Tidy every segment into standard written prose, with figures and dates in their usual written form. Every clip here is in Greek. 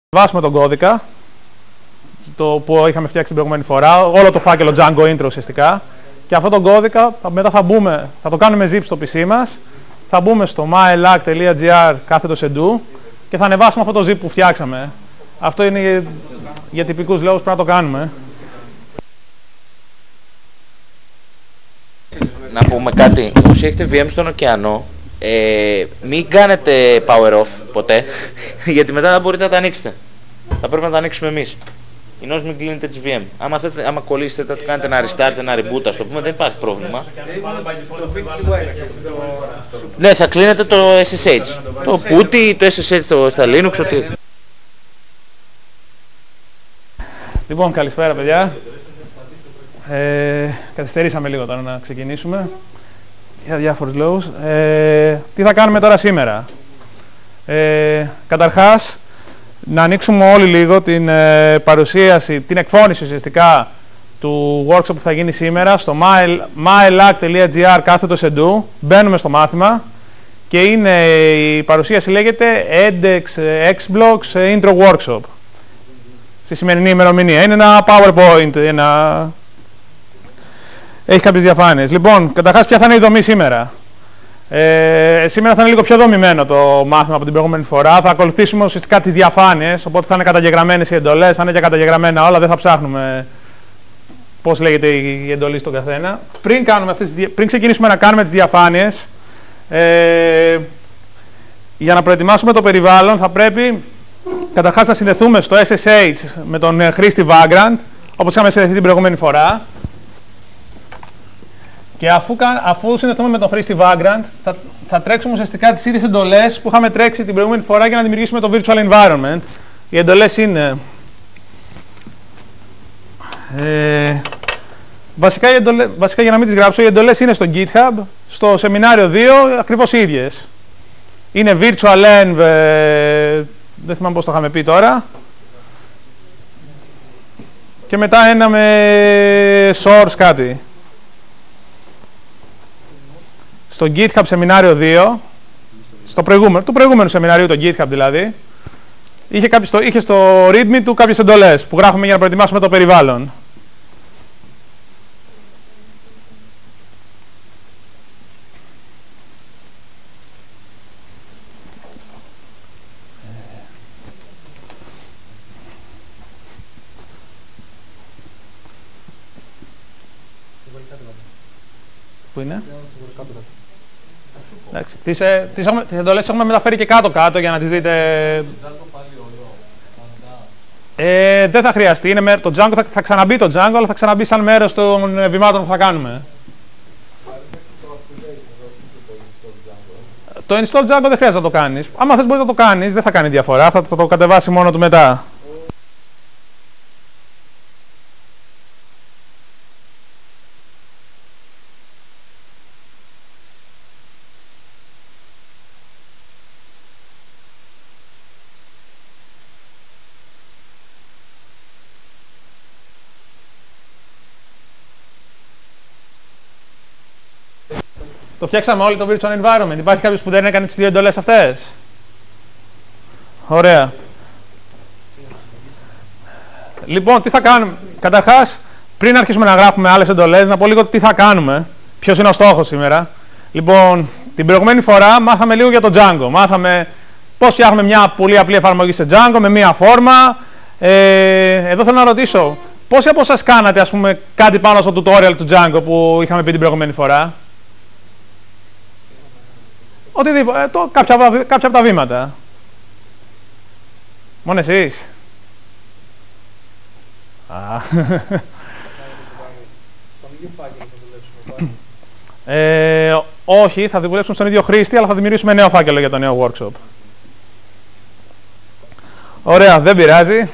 Βάσουμε τον κώδικα το που είχαμε φτιάξει την προηγούμενη φορά, όλο το φάκελο Django Intro ουσιαστικά, και αυτό τον κώδικα μετά θα το κάνουμε zip στο PC μας, θα μπούμε στο myelac.gr/edu και θα ανεβάσουμε αυτό το zip που φτιάξαμε. Αυτό είναι για τυπικούς λόγους, πρέπει να το κάνουμε. Να πούμε κάτι, όσοι έχετε VM στον ωκεανό, μην κάνετε power off ποτέ, γιατί μετά δεν μπορείτε να τα ανοίξετε. Θα πρέπει να τα ανοίξουμε εμείς. Ινώς μην κλείνετε τις VM. Άμα κολλήσετε, θα κάνετε ένα restart, ένα reboot, ας το πούμε, δεν υπάρχει πρόβλημα. Ναι, θα κλείνετε το SSH. Το PuTTY, το SSH στα Linux, ό,τι. Λοιπόν, καλησπέρα παιδιά. Καθυστερήσαμε λίγο τώρα να ξεκινήσουμε για διάφορους λόγους. Τι θα κάνουμε τώρα σήμερα? Καταρχάς, να ανοίξουμε όλοι λίγο την παρουσίαση, την εκφώνηση ουσιαστικά του workshop που θα γίνει σήμερα στο myelac.gr/edu. Μπαίνουμε στο μάθημα και η παρουσίαση λέγεται EDX Xblocks Intro Workshop. Στη σημερινή ημερομηνία. Είναι ένα PowerPoint, έχει κάποιες διαφάνειες. Λοιπόν, καταρχάς ποια θα είναι η δομή σήμερα? Σήμερα θα είναι λίγο πιο δομημένο το μάθημα από την προηγούμενη φορά. Θα ακολουθήσουμε ουσιαστικά τις διαφάνειες, οπότε θα είναι καταγεγραμμένες οι εντολές, θα είναι και καταγεγραμμένα όλα, δεν θα ψάχνουμε πώς λέγεται η εντολή στον καθένα. Πριν ξεκινήσουμε να κάνουμε τις διαφάνειες, για να προετοιμάσουμε το περιβάλλον θα πρέπει καταρχάς να συνδεθούμε στο SSH με τον χρήστη Vagrant, όπως είχαμε συνδεθεί την προηγούμενη φορά. Και αφού συνδεθούμε με τον χρήστη Vagrant, θα τρέξουμε ουσιαστικά τις ίδιες εντολές που είχαμε τρέξει την προηγούμενη φορά για να δημιουργήσουμε το virtual environment. Οι εντολές είναι... βασικά για να μην τις γράψω, οι εντολές είναι στο GitHub, στο σεμινάριο 2, ακριβώς οι ίδιες. Είναι virtual env, δεν θυμάμαι πώς το είχαμε πει τώρα. Και μετά ένα με source κάτι. Στο GitHub σεμινάριο 2, το προηγούμενο σεμινάριο, το GitHub δηλαδή, είχε στο readme του κάποιες εντολές που γράφουμε για να προετοιμάσουμε το περιβάλλον. Πού είναι? Τις εντολές έχουμε μεταφέρει και κάτω-κάτω για να τις δείτε. Δεν θα χρειαστεί. Το Django θα ξαναμπεί το Django, αλλά θα ξαναμπεί σαν μέρος των βημάτων που θα κάνουμε. Το install Django δεν χρειάζεται να το κάνεις. Άμα θες μπορείς να το κάνεις, δεν θα κάνει διαφορά. Θα το κατεβάσει μόνο του μετά. Το φτιάξαμε όλοι το virtual environment. Υπάρχει κάποιος που δεν έκανε τις δύο εντολές αυτές? Ωραία. Λοιπόν, τι θα κάνουμε? Καταρχάς, πριν αρχίσουμε να γράφουμε άλλες εντολές, να πω λίγο τι θα κάνουμε. Ποιος είναι ο στόχος σήμερα. Λοιπόν, την προηγούμενη φορά μάθαμε λίγο για το Django. Μάθαμε πώς φτιάχνουμε μια πολύ απλή εφαρμογή σε Django με μια φόρμα. Εδώ θέλω να ρωτήσω, πόσοι από εσάς κάνατε ας πούμε κάτι πάνω στο tutorial του Django που είχαμε πει την προηγούμενη φορά? Οτιδήποτε, κάποια από τα βήματα. Μόνο εσείς? Όχι, θα δουλέψουμε στον ίδιο χρήστη, αλλά θα δημιουργήσουμε νέο φάκελο για το νέο workshop. Ωραία, δεν πειράζει.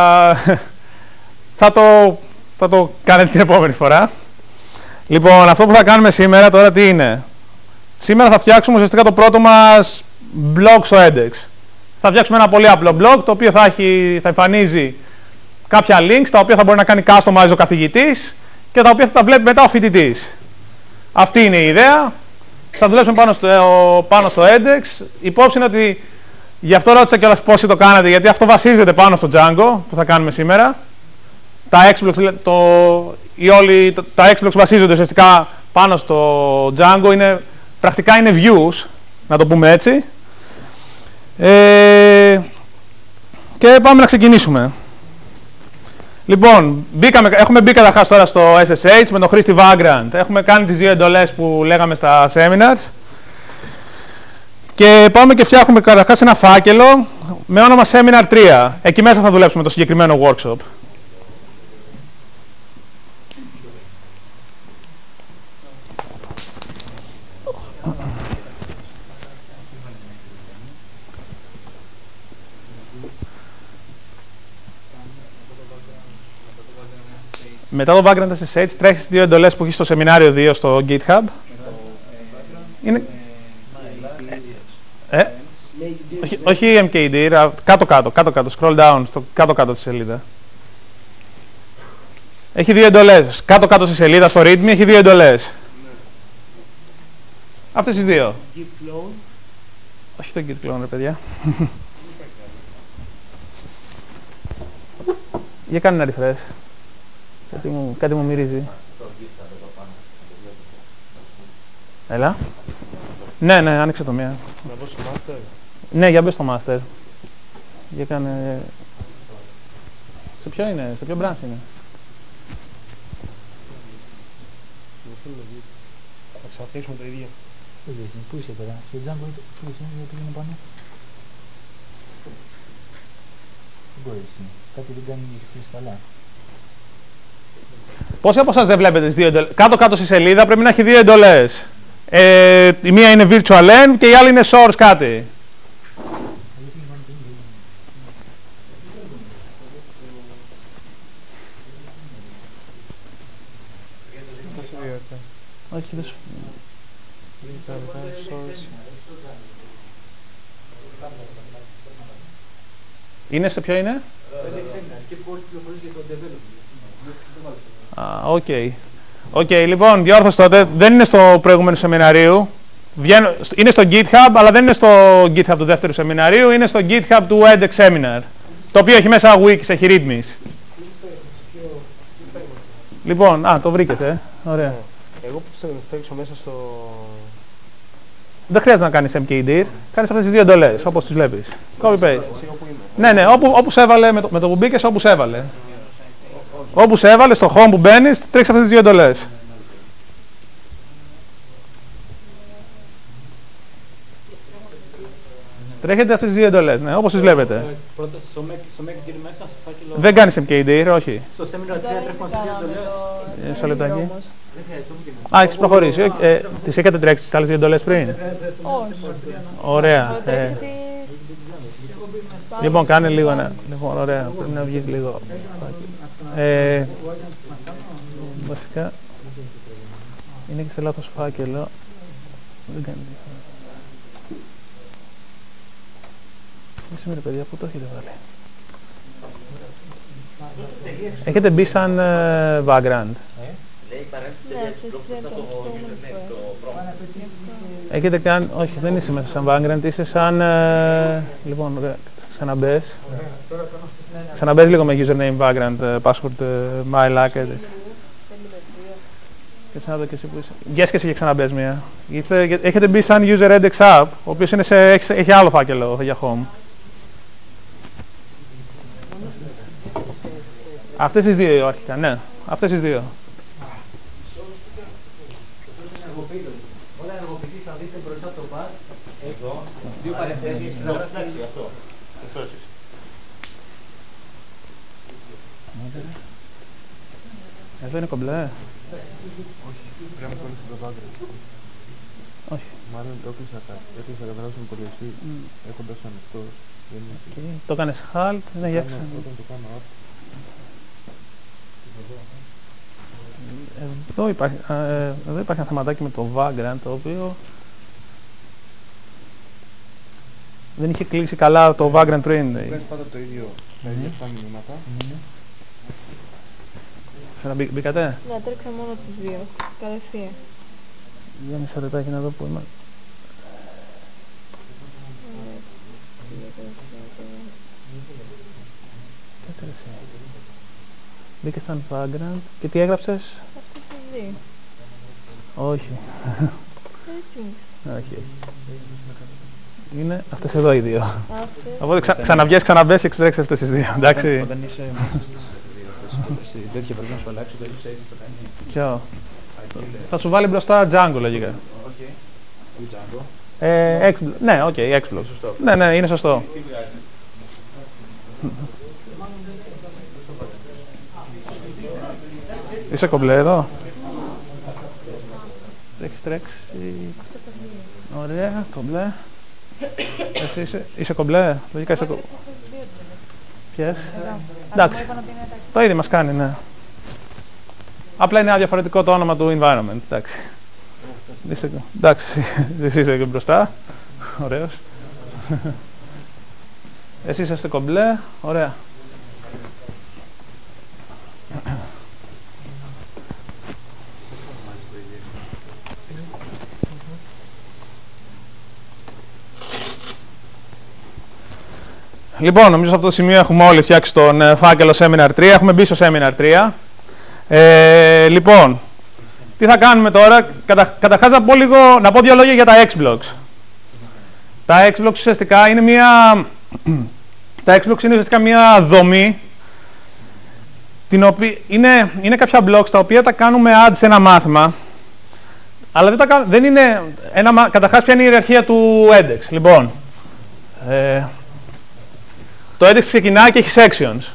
Θα το κάνετε την επόμενη φορά. Λοιπόν, αυτό που θα κάνουμε σήμερα τώρα τι είναι? Σήμερα θα φτιάξουμε ουσιαστικά το πρώτο μας blog στο EDX. Θα φτιάξουμε ένα πολύ απλό blog, το οποίο θα εμφανίζει κάποια links, τα οποία θα μπορεί να κάνει customize ο καθηγητής και τα οποία θα τα βλέπει μετά ο φοιτητής. Αυτή είναι η ιδέα. Θα δουλέψουμε πάνω στο EDX. Υπόψη είναι ότι Γι' αυτό ρώτησα κιόλας πόσοι το κάνατε, γιατί αυτό βασίζεται πάνω στο Django που θα κάνουμε σήμερα. Τα exploits, τα exploits βασίζονται ουσιαστικά πάνω στο Django, πρακτικά είναι views, να το πούμε έτσι. Και πάμε να ξεκινήσουμε. Λοιπόν, έχουμε μπει καταρχάς τώρα στο SSH με τον χρήστη Vagrant. Έχουμε κάνει τις δύο εντολές που λέγαμε στα seminars. Και πάμε και φτιάχνουμε καταρχάς ένα φάκελο με όνομα Seminar 3. Εκεί μέσα θα δουλέψουμε το συγκεκριμένο workshop. Μετά το background SSH τρέχει τις δύο εντολές που έχει στο σεμινάριο 2 στο GitHub. Είναι... όχι MKD, κάτω-κάτω, scroll down, στο κάτω-κάτω τη σελίδα. Έχει δύο εντολές. Κάτω-κάτω στη σελίδα, στο README, έχει δύο εντολές. Αυτές τις δύο. Όχι το git clone, ρε παιδιά. Για κάνε ένα refresh. Κάτι μου μυρίζει. Έλα. Ναι, άνοιξε το μία. Να μπω στο master. Ναι, για μπες στο master. Για κάνε... Σε ποιο είναι, σε ποιο branch είναι? Θα ξαναθέσουμε το ίδιο. Πού είσαι τώρα, στο Django, πού είσαι, γιατί είναι πάνω? Δεν μπορείς, κάτι δεν κάνει καλά. Πόσοι από εσάς δεν βλέπετε τις δύο εντολές? Κάτω-κάτω στη σελίδα πρέπει να έχει δύο εντολές. Η μία είναι virtual env και η άλλη είναι source κάτι. Όχι, δεν σου... Είναι σε ποιο είναι? Οκ, λοιπόν, διόρθωση τότε, δεν είναι στο προηγούμενο σεμιναρίου. Είναι στο GitHub, αλλά δεν είναι στο GitHub του δεύτερου σεμιναρίου, είναι στο GitHub του edX Seminar. Το οποίο έχει μέσα wikis, έχει readmes. Λοιπόν, το βρήκετε, ωραία. Εγώ που θα φτιάξω μέσα στο... Δεν χρειάζεται να κάνεις mkdir, κάνεις αυτές τις δύο εντολές, όπως τις βλέπεις. Copy-paste. Ναι, όπου σε έβαλε, με το που μπήκες, όπου σε έβαλε. Όπου σε έβαλε, στο home που μπαίνεις, τρέξεις αυτές τις δύο εντολές. Τρέχετε αυτές τις δύο εντολές, ναι, όπως τις βλέπετε. Πρώτα στο MKdir μέσα, στο φάκελο... Δεν κάνεις mkdir, όχι. Στο Seminar 3 τρέχουμε αυτές τις δύο εντολές. Μισό λεπτάκι. Έχεις προχωρήσει. Τις έχετε τρέξει τις άλλες δύο εντολές πριν? Όχι. Ωραία. Λοιπόν, κάνε λίγο ένα. Λοιπόν, ωραία. Πρέπει να βγεις λίγο. Βασικά, είναι και σε λάθος φάκελο. Δεν κάνει διαφορά. Είσαι με ρε παιδιά, πού το έχετε βάλει? Έχετε μπει σαν background. Έχετε κάνει... Όχι, δεν είσαι μέσα σαν background, είσαι σαν... Λοιπόν, ξαναμπες. Ξαναμπες λίγο με username, background, password, mylac, έτσι. Και ξαναδώ και εσύ που είσαι. Yes και εσύ και ξαναμπες μία. Έχετε μπει σαν user edX app, ο οποίος είναι έχει άλλο φάκελο για home. Αυτές τις δύο αρχικά, ναι. Αυτές τις δύο. Όταν ενεργοποιηθεί θα δείτε μπροστά το pass, εδώ, δύο παρενθέσεις, εντάξει αυτό. Εδώ είναι κομπλέ. Όχι, πρέπει να κόλλησα το background. Όχι. Μάλλον έκλεισα κατά στον υπολογιστή, έχοντας ανοιχτός. Το έκανες halt, ναι, για ξανά. Όταν το κάνω up. Εδώ υπάρχει ένα θεματάκι με το background, το οποίο δεν είχε κλείσει καλά το background πριν. Βγάζει πάντα το ίδιο, τα ίδια αυτά μηνύματα. Ξαναμπήκατε? Ναι, τρέξα μόνο τις δύο. Κατευθείαν. Για μισό λεπτάκι να δω που είμαι. Μπήκε σαν Vagrant. Και τι έγραψες? Αυτές τις δύο. Όχι. Έτσι είναι. Όχι. Είναι αυτές εδώ οι δύο. Αυτές. Οπότε ξαναβγες, ξαναμπες και εξτρέξεις αυτές τις δύο. Εντάξει. Όταν είσαι μόνο στις δύο αυτές, η τέτοια πρέπει να σου αλλάξει, το έχεις το κάνει. Ποιο? Θα σου βάλει μπροστά Django λογικά. Οκ. Django. Ναι, οκ, Explox. Ναι, ναι, είναι σωστό. Είσαι κομπλέ εδώ? Έχεις τρέξει? Ωραία, κομπλέ. Εσύ είσαι κομπλέ? Λογικά είσαι κομπλέ. Ποιες? Εντάξει, το ίδιο μας κάνει, ναι. Απλά είναι ένα διαφορετικό το όνομα του environment, εντάξει. Εντάξει, εσύ είσαι και μπροστά. Ωραίος. Εσύ είσαστε κομπλέ, ωραία. Λοιπόν, νομίζω σε αυτό το σημείο έχουμε όλοι φτιάξει τον φάκελο Seminar 3. Έχουμε μπει στο Seminar 3. Λοιπόν, τι θα κάνουμε τώρα? Καταρχάς να πω δύο λόγια για τα Xblocks. Τα Xblocks ουσιαστικά είναι μια δομή, την οποία είναι κάποια blocks τα οποία τα κάνουμε add σε ένα μάθημα, αλλά δεν είναι καταρχάς ποια είναι η ιεραρχία του index. Λοιπόν, το index ξεκινάει και έχει sections.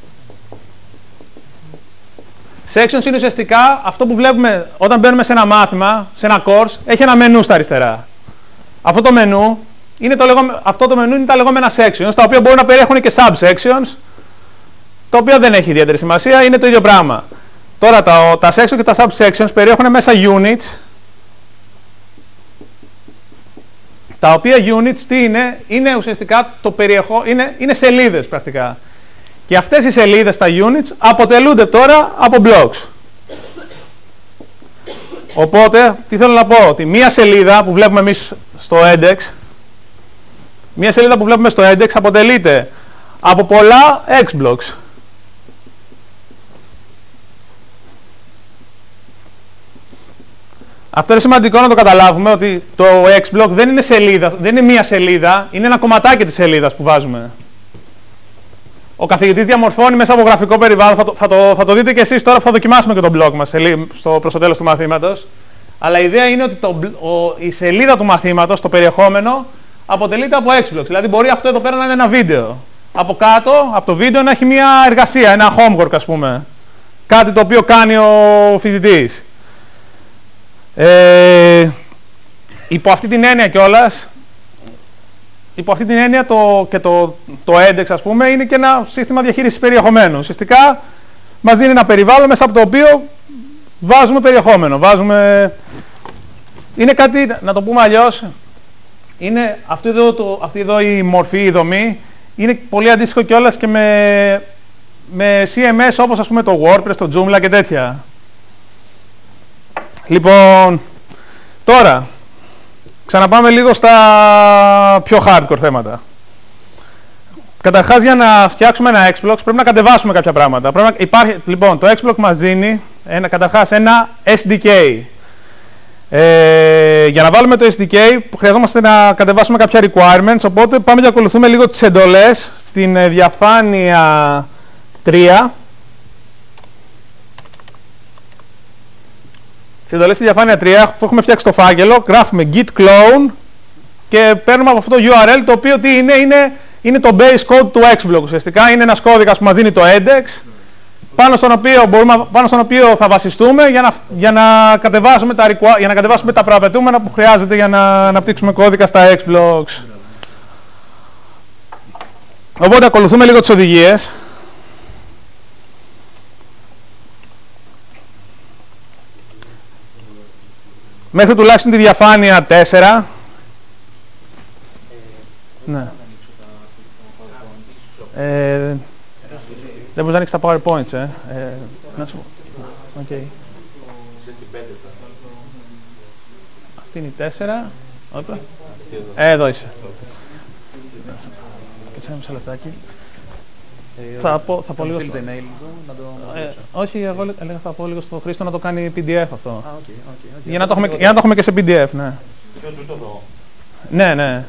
Sections είναι ουσιαστικά αυτό που βλέπουμε όταν μπαίνουμε σε ένα μάθημα, σε ένα course, έχει ένα μενού στα αριστερά. Αυτό το μενού είναι τα λεγόμενα sections, τα οποία μπορούν να περιέχουν και subsections, τα οποία δεν έχει ιδιαίτερη σημασία, είναι το ίδιο πράγμα. Τώρα τα sections και τα subsections περιέχουν μέσα units, τα οποία units τι είναι ουσιαστικά είναι σελίδες πρακτικά. Και αυτές οι σελίδες, τα units, αποτελούνται τώρα από blocks. Οπότε, τι θέλω να πω, ότι μία σελίδα που βλέπουμε εμείς στο index, αποτελείται από πολλά X-blocks. Αυτό είναι σημαντικό να το καταλάβουμε, ότι το X-block δεν είναι σελίδα, δεν είναι μία σελίδα, είναι ένα κομματάκι της σελίδας που βάζουμε. Ο καθηγητής διαμορφώνει μέσα από γραφικό περιβάλλον, θα το δείτε και εσείς τώρα που θα δοκιμάσουμε και τον blog μας προς το τέλος του μαθήματος. Αλλά η ιδέα είναι ότι η σελίδα του μαθήματος, το περιεχόμενο, αποτελείται από Xblocks. Δηλαδή μπορεί αυτό εδώ πέρα να είναι ένα βίντεο. Από κάτω, από το βίντεο, να έχει μια εργασία, ένα homework ας πούμε. Κάτι το οποίο κάνει ο φοιτητής. Υπό αυτή την έννοια κιόλας, το index ας πούμε είναι και ένα σύστημα διαχείρισης περιεχομένου. Ουσιαστικά μας δίνει ένα περιβάλλον μέσα από το οποίο βάζουμε περιεχόμενο. Είναι κάτι, να το πούμε αλλιώς, είναι αυτή εδώ η μορφή, η δομή, είναι πολύ αντίστοιχο κιόλας και με CMS όπως ας πούμε το WordPress, το Joomla και τέτοια. Λοιπόν, τώρα, ξαναπάμε λίγο στα πιο hardcore θέματα. Καταρχάς, για να φτιάξουμε ένα Xblocks πρέπει να κατεβάσουμε κάποια πράγματα. Λοιπόν, το Xblock μας δίνει καταρχάς ένα SDK. Για να βάλουμε το SDK χρειαζόμαστε να κατεβάσουμε κάποια requirements, οπότε πάμε και ακολουθούμε λίγο τις εντολές στην διαφάνεια 3. Στις εντολές στη διαφάνεια 3 που έχουμε φτιάξει το φάκελο, γράφουμε git clone και παίρνουμε από αυτό το URL, το οποίο τι είναι το base code του Xblock ουσιαστικά. Είναι ένας κώδικας που μας δίνει το index, πάνω στον οποίο θα βασιστούμε για να κατεβάσουμε τα προαπαιτούμενα που χρειάζεται για να αναπτύξουμε κώδικα στα Xblocks. Οπότε ακολουθούμε λίγο τις οδηγίες. Μέχρι τουλάχιστον τη διαφάνεια 4. Ναι. Δεν μπορείς να ανοίξεις τα PowerPoints, να σου... Okay. Αυτή είναι η 4. Όπα. Εδώ είσαι. Κάτσε ένα μισό λεπτάκι. Θα πω λίγο στείλετε στο... email λίγο, να το... όχι, εγώ έλεγα θα πω λίγο στο Χρήστο να το κάνει PDF αυτό. Α, οκ. Για να το έχουμε και σε PDF, ναι. Ποιο τούτο εδώ? Ναι, ναι.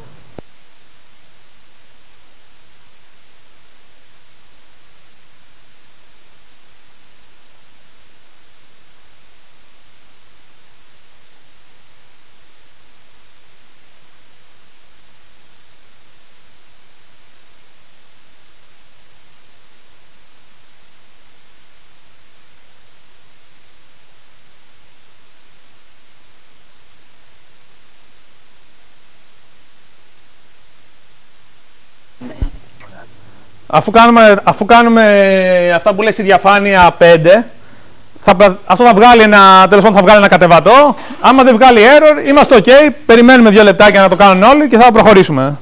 Αφού κάνουμε αυτά που λέει στη διαφάνεια 5, αυτό θα βγάλει τέλος πάντων θα βγάλει ένα κατεβατό. Άμα δεν βγάλει error, είμαστε ok, περιμένουμε 2 λεπτάκια να το κάνουν όλοι και θα προχωρήσουμε.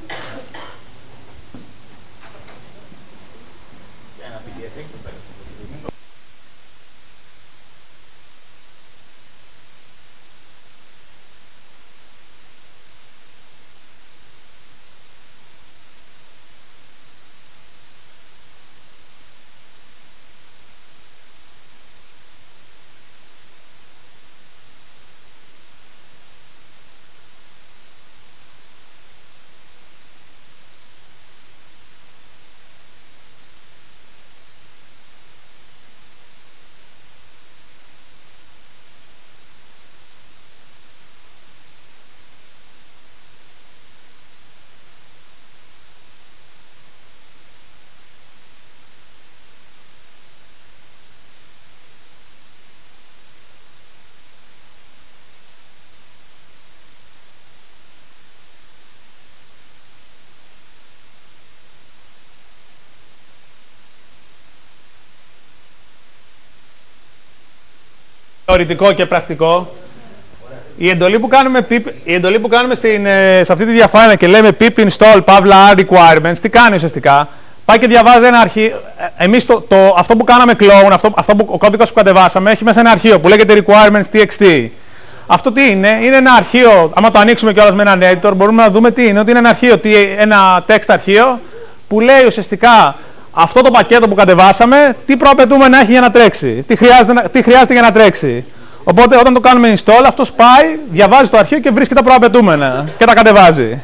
Θεωρητικό και πρακτικό. Η εντολή που κάνουμε σε αυτή τη διαφάνεια και λέμε pip install pavla add requirements, τι κάνει ουσιαστικά? Πάει και διαβάζει ένα αρχείο. Εμείς αυτό που κάναμε clone, ο κώδικας που κατεβάσαμε, έχει μέσα ένα αρχείο που λέγεται requirements.txt. Αυτό τι είναι? Είναι ένα αρχείο, άμα το ανοίξουμε κιόλας με έναν editor, μπορούμε να δούμε τι είναι. Ότι είναι ένα αρχείο, ένα text αρχείο, που λέει ουσιαστικά αυτό το πακέτο που κατεβάσαμε, τι προαπαιτούμε να έχει για να τρέξει, τι χρειάζεται για να τρέξει. Οπότε όταν το κάνουμε install, αυτός πάει, διαβάζει το αρχείο και βρίσκει τα προαπαιτούμενα και τα κατεβάζει.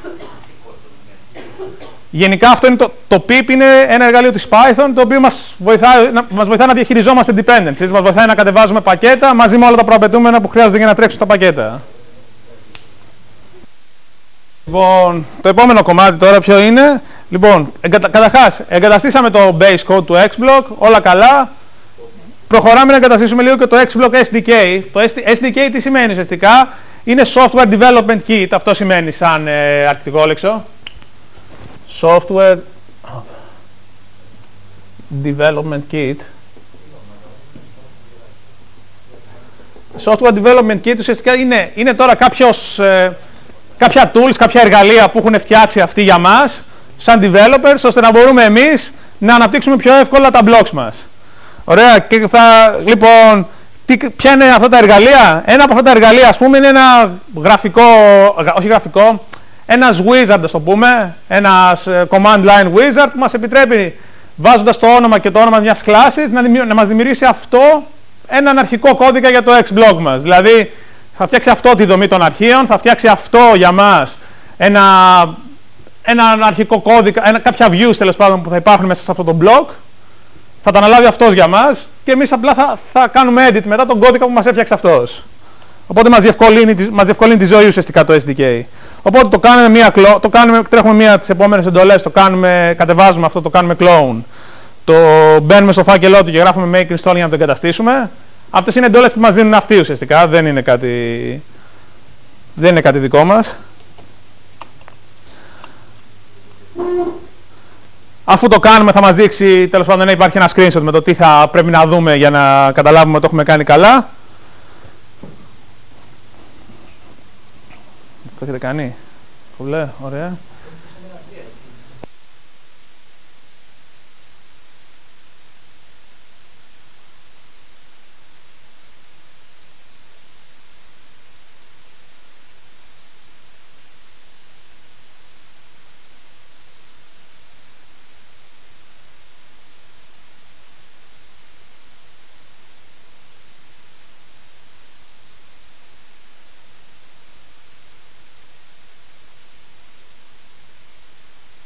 Γενικά αυτό είναι το pip είναι ένα εργαλείο της Python το οποίο μας βοηθάει να διαχειριζόμαστε dependencies, μας βοηθάει να κατεβάζουμε πακέτα μαζί με όλα τα προαπαιτούμενα που χρειάζονται για να τρέξουν τα πακέτα. Λοιπόν, το επόμενο κομμάτι τώρα ποιο είναι? Λοιπόν, καταρχάς, εγκαταστήσαμε το base code του XBlock, όλα καλά. Προχωράμε να εγκαταστήσουμε λίγο και το XBlock SDK. Το SDK τι σημαίνει ουσιαστικά? Είναι Software Development Kit, αυτό σημαίνει σαν αρκτικό λέξο. Software Development Kit. Software Development Kit ουσιαστικά είναι τώρα κάποια tools, κάποια εργαλεία που έχουν φτιάξει αυτοί για μας, σαν developers, ώστε να μπορούμε εμείς να αναπτύξουμε πιο εύκολα τα blocks μας. Ωραία, και λοιπόν, ποια είναι αυτά τα εργαλεία? Ένα από αυτά τα εργαλεία, ας πούμε, είναι ένα ένας wizard, ας το πούμε, ένας command line wizard που μας επιτρέπει, βάζοντας το όνομα και το όνομα μιας κλάσης, να μας δημιουργήσει αυτό έναν αρχικό κώδικα για το XBlock μας. Δηλαδή, θα φτιάξει αυτό τη δομή των αρχείων, θα φτιάξει αυτό για μας ένα αρχικό κώδικα, κάποια views τέλος πάντων που θα υπάρχουν μέσα σε αυτό το block, θα τα αναλάβει αυτός για μας και εμείς απλά θα κάνουμε edit μετά τον κώδικα που μας έφτιαξε αυτός. Οπότε μας διευκολύνει τη ζωή ουσιαστικά το SDK. Οπότε τρέχουμε μία τις επόμενες εντολές, κατεβάζουμε αυτό, το κάνουμε clone. Το μπαίνουμε στο φάκελό του και γράφουμε make install για να το εγκαταστήσουμε. Αυτές είναι εντολές που μας δίνουν αυτοί ουσιαστικά, δεν είναι κάτι δικό μας. Αφού το κάνουμε θα μας δείξει, τέλος πάντων, να υπάρχει ένα screenshot με το τι θα πρέπει να δούμε για να καταλάβουμε ότι το έχουμε κάνει καλά. Το έχετε κάνει? Πολύ ωραία.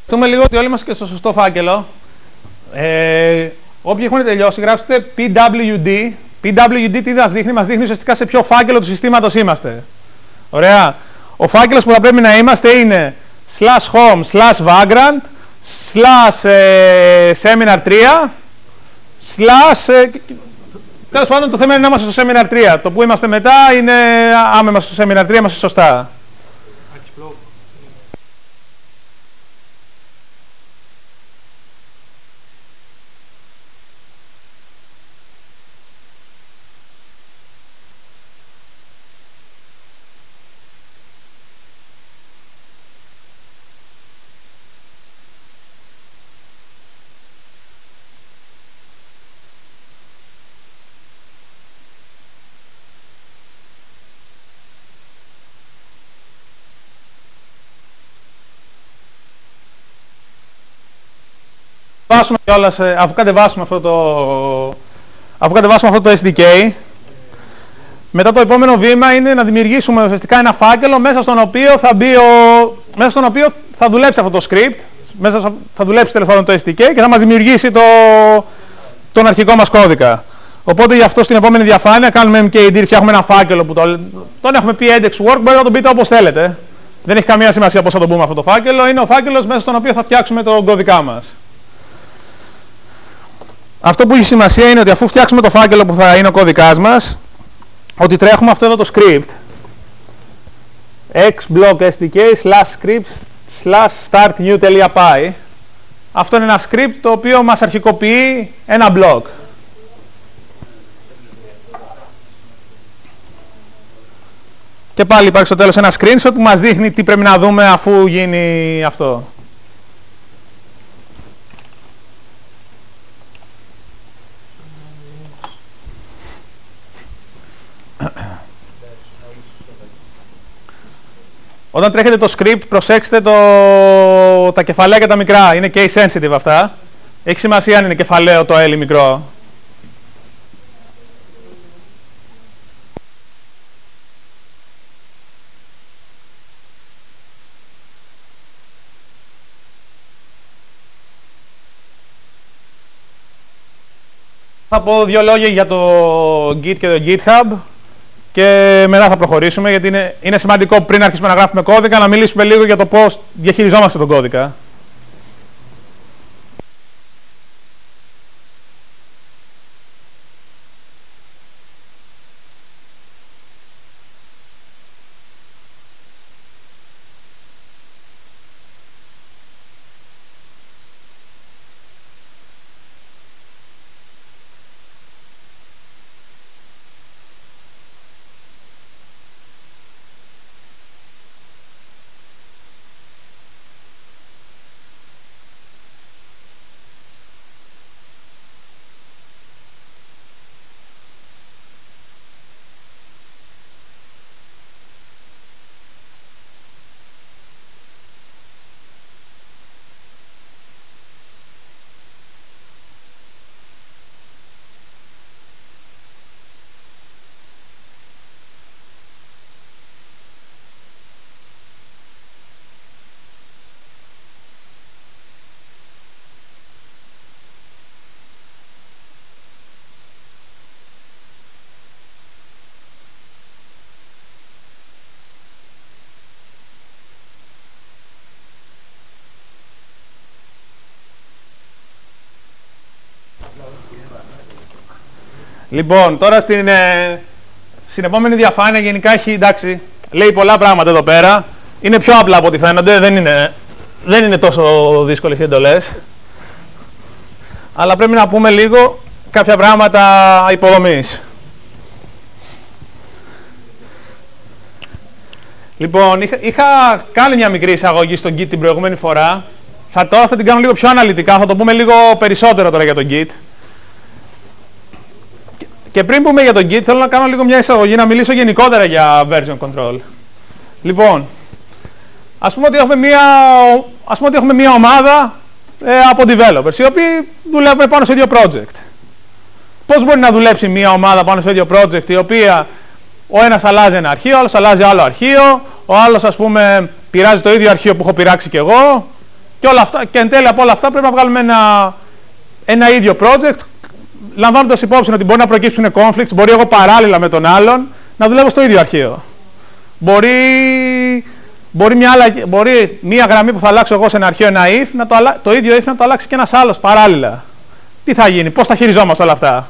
Δούμε λίγο ότι όλοι είμαστε και στο σωστό φάκελο. Όποιοι έχουν τελειώσει, γράψτε PWD. PWD τι μας δείχνει? Μας δείχνει ουσιαστικά σε ποιο φάκελο του συστήματος είμαστε. Ωραία. Ο φάκελος που θα πρέπει να είμαστε είναι /home/vagrant /seminar3 τέλος πάντων το θέμα είναι να είμαστε στο seminar 3. Το που είμαστε μετά είναι, άμα είμαστε στο seminar 3 είμαστε σωστά. Αφού κατεβάσουμε αυτό το SDK, μετά το επόμενο βήμα είναι να δημιουργήσουμε ουσιαστικά ένα φάκελο μέσα στον οποίο θα δουλέψει αυτό το script, θα δουλέψει τέλος πάντων το SDK και θα μας δημιουργήσει τον αρχικό μας κώδικα. Οπότε γι' αυτό στην επόμενη διαφάνεια κάνουμε mkdir, φτιάχνουμε ένα φάκελο που τον έχουμε πει index work, μπορείτε να τον πείτε όπως θέλετε. Δεν έχει καμία σημασία πώς θα τον πούμε αυτό το φάκελο, είναι ο φάκελος μέσα στον οποίο θα φτιάξουμε τον κώδικά μας. Αυτό που έχει σημασία είναι ότι αφού φτιάξουμε το φάκελο που θα είναι ο κώδικάς μας, ότι τρέχουμε αυτό εδώ το script xblock/scripts/start_new.py. Αυτό είναι ένα script το οποίο μας αρχικοποιεί ένα block. Και πάλι υπάρχει στο τέλος ένα screenshot που μας δείχνει τι πρέπει να δούμε αφού γίνει αυτό. Όταν τρέχετε το script, προσέξτε τα κεφαλαία και τα μικρά. Είναι case sensitive αυτά. Έχει σημασία αν είναι κεφαλαίο το L ή μικρό. Θα πω δύο λόγια για το Git και το GitHub και μετά θα προχωρήσουμε, γιατί είναι σημαντικό πριν αρχίσουμε να γράφουμε κώδικα να μιλήσουμε λίγο για το πώς διαχειριζόμαστε τον κώδικα. Λοιπόν, τώρα στην επόμενη διαφάνεια γενικά έχει, εντάξει, λέει πολλά πράγματα εδώ πέρα. Είναι πιο απλά από ό,τι φαίνονται, δεν είναι τόσο δύσκολες οι εντολές. Αλλά πρέπει να πούμε λίγο κάποια πράγματα υποδομής. Λοιπόν, είχα κάνει μια μικρή εισαγωγή στο Git την προηγούμενη φορά. Τώρα θα την κάνω λίγο πιο αναλυτικά, θα το πούμε λίγο περισσότερο τώρα για το Git. Και πριν πούμε για τον Git, θέλω να κάνω λίγο μια εισαγωγή, να μιλήσω γενικότερα για version control. Λοιπόν, ας πούμε ότι έχουμε μια ομάδα από developers, οι οποίοι δουλεύουν πάνω σε ίδιο project. Πώς μπορεί να δουλέψει μια ομάδα πάνω σε ίδιο project, η οποία ο ένας αλλάζει ένα αρχείο, ο άλλος αλλάζει άλλο αρχείο, ο άλλος ας πούμε πειράζει το ίδιο αρχείο που έχω πειράξει κι εγώ, Και, όλα αυτά, και εν τέλει από όλα αυτά πρέπει να βγάλουμε ένα ίδιο project, λαμβάνοντας υπόψη ότι μπορεί να προκύψουν conflicts, μπορεί εγώ παράλληλα με τον άλλον να δουλεύω στο ίδιο αρχείο. Μπορεί μια γραμμή που θα αλλάξω εγώ σε ένα αρχείο, ένα if, το ίδιο if να το αλλάξει και ένας άλλος παράλληλα. Τι θα γίνει, πώς θα χειριζόμαστε όλα αυτά.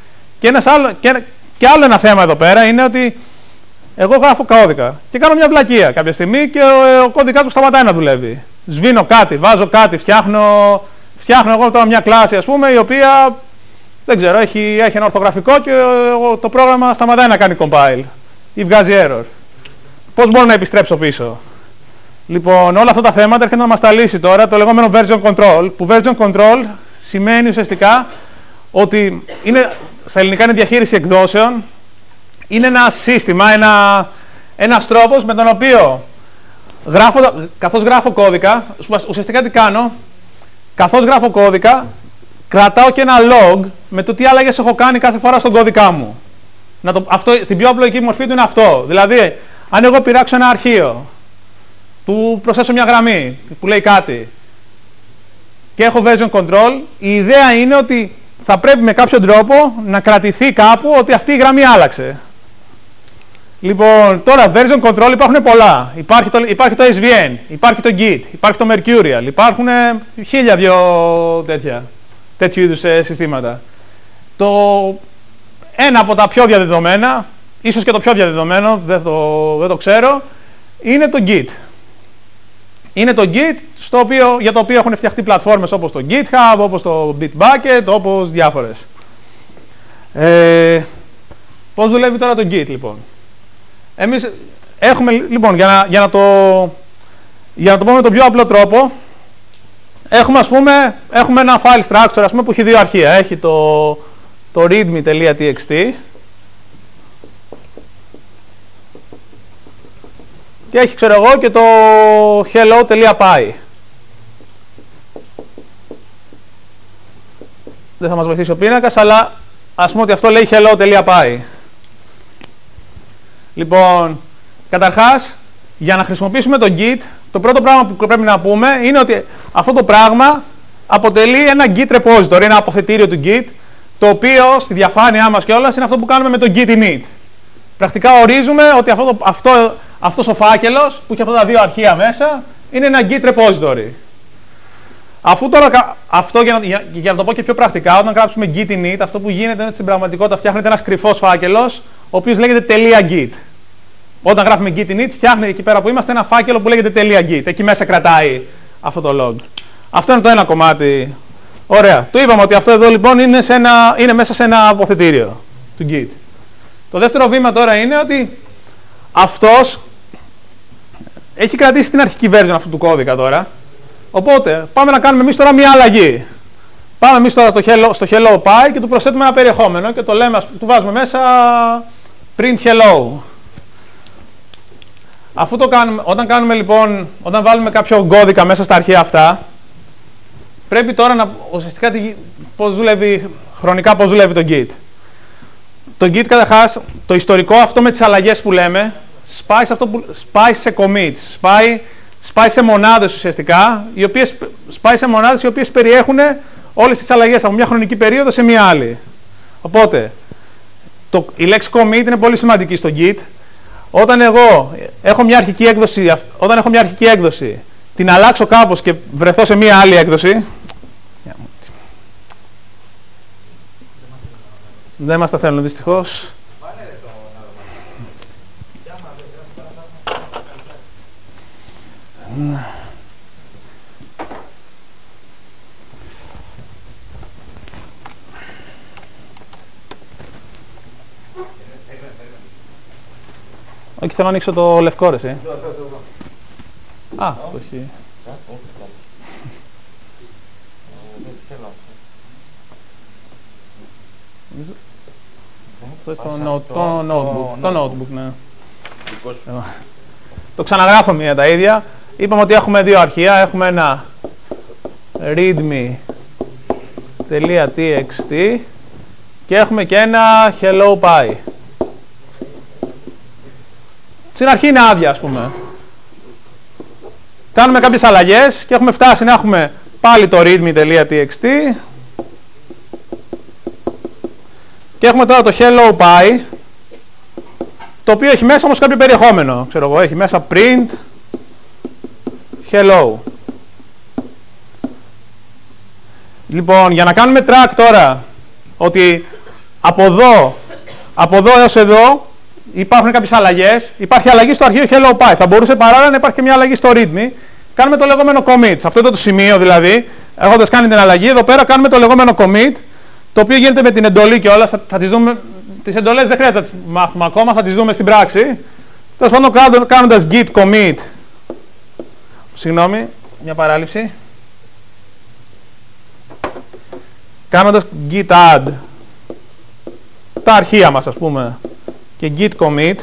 Και άλλο ένα θέμα εδώ πέρα είναι ότι εγώ γράφω κώδικα και κάνω μια βλακεία κάποια στιγμή και ο κώδικας μου σταματάει να δουλεύει. Σβήνω κάτι, βάζω κάτι, φτιάχνω εγώ τώρα μια κλάση, ας πούμε, η οποία δεν ξέρω, έχει ένα ορθογραφικό και το πρόγραμμα σταματάει να κάνει compile ή βγάζει error. Πώς μπορώ να επιστρέψω πίσω. Λοιπόν, όλα αυτά τα θέματα έρχεται να μας τα λύσει τώρα το λεγόμενο version control, που version control σημαίνει ουσιαστικά ότι στα ελληνικά είναι διαχείριση εκδόσεων, είναι ένα σύστημα, ένας τρόπος με τον οποίο καθώς γράφω κώδικα, ουσιαστικά τι κάνω, καθώς γράφω κώδικα, κρατάω και ένα log με το τι άλλαγες έχω κάνει κάθε φορά στον κώδικά μου. Στην πιο απλοϊκή μορφή του είναι αυτό. Δηλαδή, αν εγώ πειράξω ένα αρχείο, του προσθέσω μια γραμμή που λέει κάτι και έχω version control, η ιδέα είναι ότι θα πρέπει με κάποιο τρόπο να κρατηθεί κάπου ότι αυτή η γραμμή άλλαξε. Λοιπόν, τώρα version control υπάρχουν πολλά. Υπάρχει το SVN, υπάρχει το Git, υπάρχει το Mercurial, υπάρχουν 1000 τέτοιου είδους συστήματα. Ένα από τα πιο διαδεδομένα, ίσως και το πιο διαδεδομένο, δεν το ξέρω, είναι το Git. Είναι το Git για το οποίο έχουν φτιαχτεί πλατφόρμες όπως το GitHub, όπως το Bitbucket, όπως διάφορες. Πώς δουλεύει τώρα το Git, λοιπόν. Εμείς έχουμε, λοιπόν, για να το πούμε με τον πιο απλό τρόπο, έχουμε ένα file structure, ας πούμε, που έχει δύο αρχεία. Έχει το readme.txt και έχει, ξέρω εγώ, και το hello.py. Δεν θα μας βοηθήσει ο πίνακας, αλλά ας πούμε ότι αυτό λέει hello.py. Λοιπόν, καταρχάς, για να χρησιμοποιήσουμε το Git, το πρώτο πράγμα που πρέπει να πούμε είναι ότι αυτό το πράγμα αποτελεί ένα Git repository, ένα αποθετήριο του Git, το οποίο στη διαφάνειά μας κιόλας είναι αυτό που κάνουμε με το Git init. Πρακτικά ορίζουμε ότι αυτός ο φάκελος που έχει αυτά τα δύο αρχεία μέσα είναι ένα Git repository. Afού τώρα, για να το πω και πιο πρακτικά, όταν γράψουμε Git init, αυτό που γίνεται είναι ότι στην πραγματικότητα φτιάχνεται ένας κρυφός φάκελος, ο οποίος λέγεται .git. Όταν γράφουμε Git init, φτιάχνει εκεί πέρα που είμαστε ένα φάκελο που λέγεται .git. Εκεί μέσα κρατάει αυτό το log. Αυτό είναι το ένα κομμάτι. Ωραία. Το είπαμε ότι αυτό εδώ λοιπόν είναι μέσα σε ένα αποθετήριο του Git. Το δεύτερο βήμα τώρα είναι ότι αυτός έχει κρατήσει την αρχική version αυτού του κώδικα τώρα. Οπότε πάμε να κάνουμε εμείς τώρα μια αλλαγή. Πάμε εμείς τώρα στο hello.py και του προσθέτουμε ένα περιεχόμενο και το λέμε, του βάζουμε μέσα print hello. Αφού το κάνουμε, όταν βάλουμε κάποιο κώδικα μέσα στα αρχεία αυτά, πρέπει τώρα να ουσιαστικά χρονικά πώς δουλεύει το Git. Το Git καταρχάς, το ιστορικό αυτό με τις αλλαγές που λέμε, σπάει σε commits, σπάει σε μονάδες ουσιαστικά, σπάει σε μονάδες οι οποίες περιέχουν όλες τις αλλαγές από μια χρονική περίοδο σε μια άλλη. Οπότε, η λέξη commit είναι πολύ σημαντική στο Git. Όταν εγώ έχω μια αρχική έκδοση, την αλλάξω κάπως και βρεθώ σε μια άλλη έκδοση, δεν μας τα θέλουν δυστυχώς. Όχι, θέλω να ανοίξω το λευκό ρε εσύ. Α, το έχει. Το notebook, ναι. Το ξαναγράφω μία τα ίδια. Είπαμε ότι έχουμε δύο αρχεία. Έχουμε ένα readme.txt και έχουμε και ένα hello.py. Στην αρχή είναι άδεια, ας πούμε. Κάνουμε κάποιες αλλαγές και έχουμε φτάσει να έχουμε πάλι το readme.txt και έχουμε τώρα το hello py, το οποίο έχει μέσα όμως κάποιο περιεχόμενο. Ξέρω εγώ, έχει μέσα print hello. Λοιπόν, για να κάνουμε track τώρα ότι από εδώ έως εδώ υπάρχουν κάποιες αλλαγές, υπάρχει αλλαγή στο αρχείο hello py, θα μπορούσε παράλληλα να υπάρχει και μια αλλαγή στο readme. Κάνουμε το λεγόμενο commit. Σε αυτό το σημείο δηλαδή, έχοντας κάνει την αλλαγή, εδώ πέρα κάνουμε το λεγόμενο commit, το οποίο γίνεται με την εντολή και όλα. Θα τις δούμε. Τις εντολές δεν χρειάζεται να τις μάθουμε ακόμα, θα τις δούμε στην πράξη. Τέλος πάντων, κάνοντας git commit. Συγγνώμη, μια παράληψη. Κάνοντας git add τα αρχεία μας, ας πούμε, και git commit.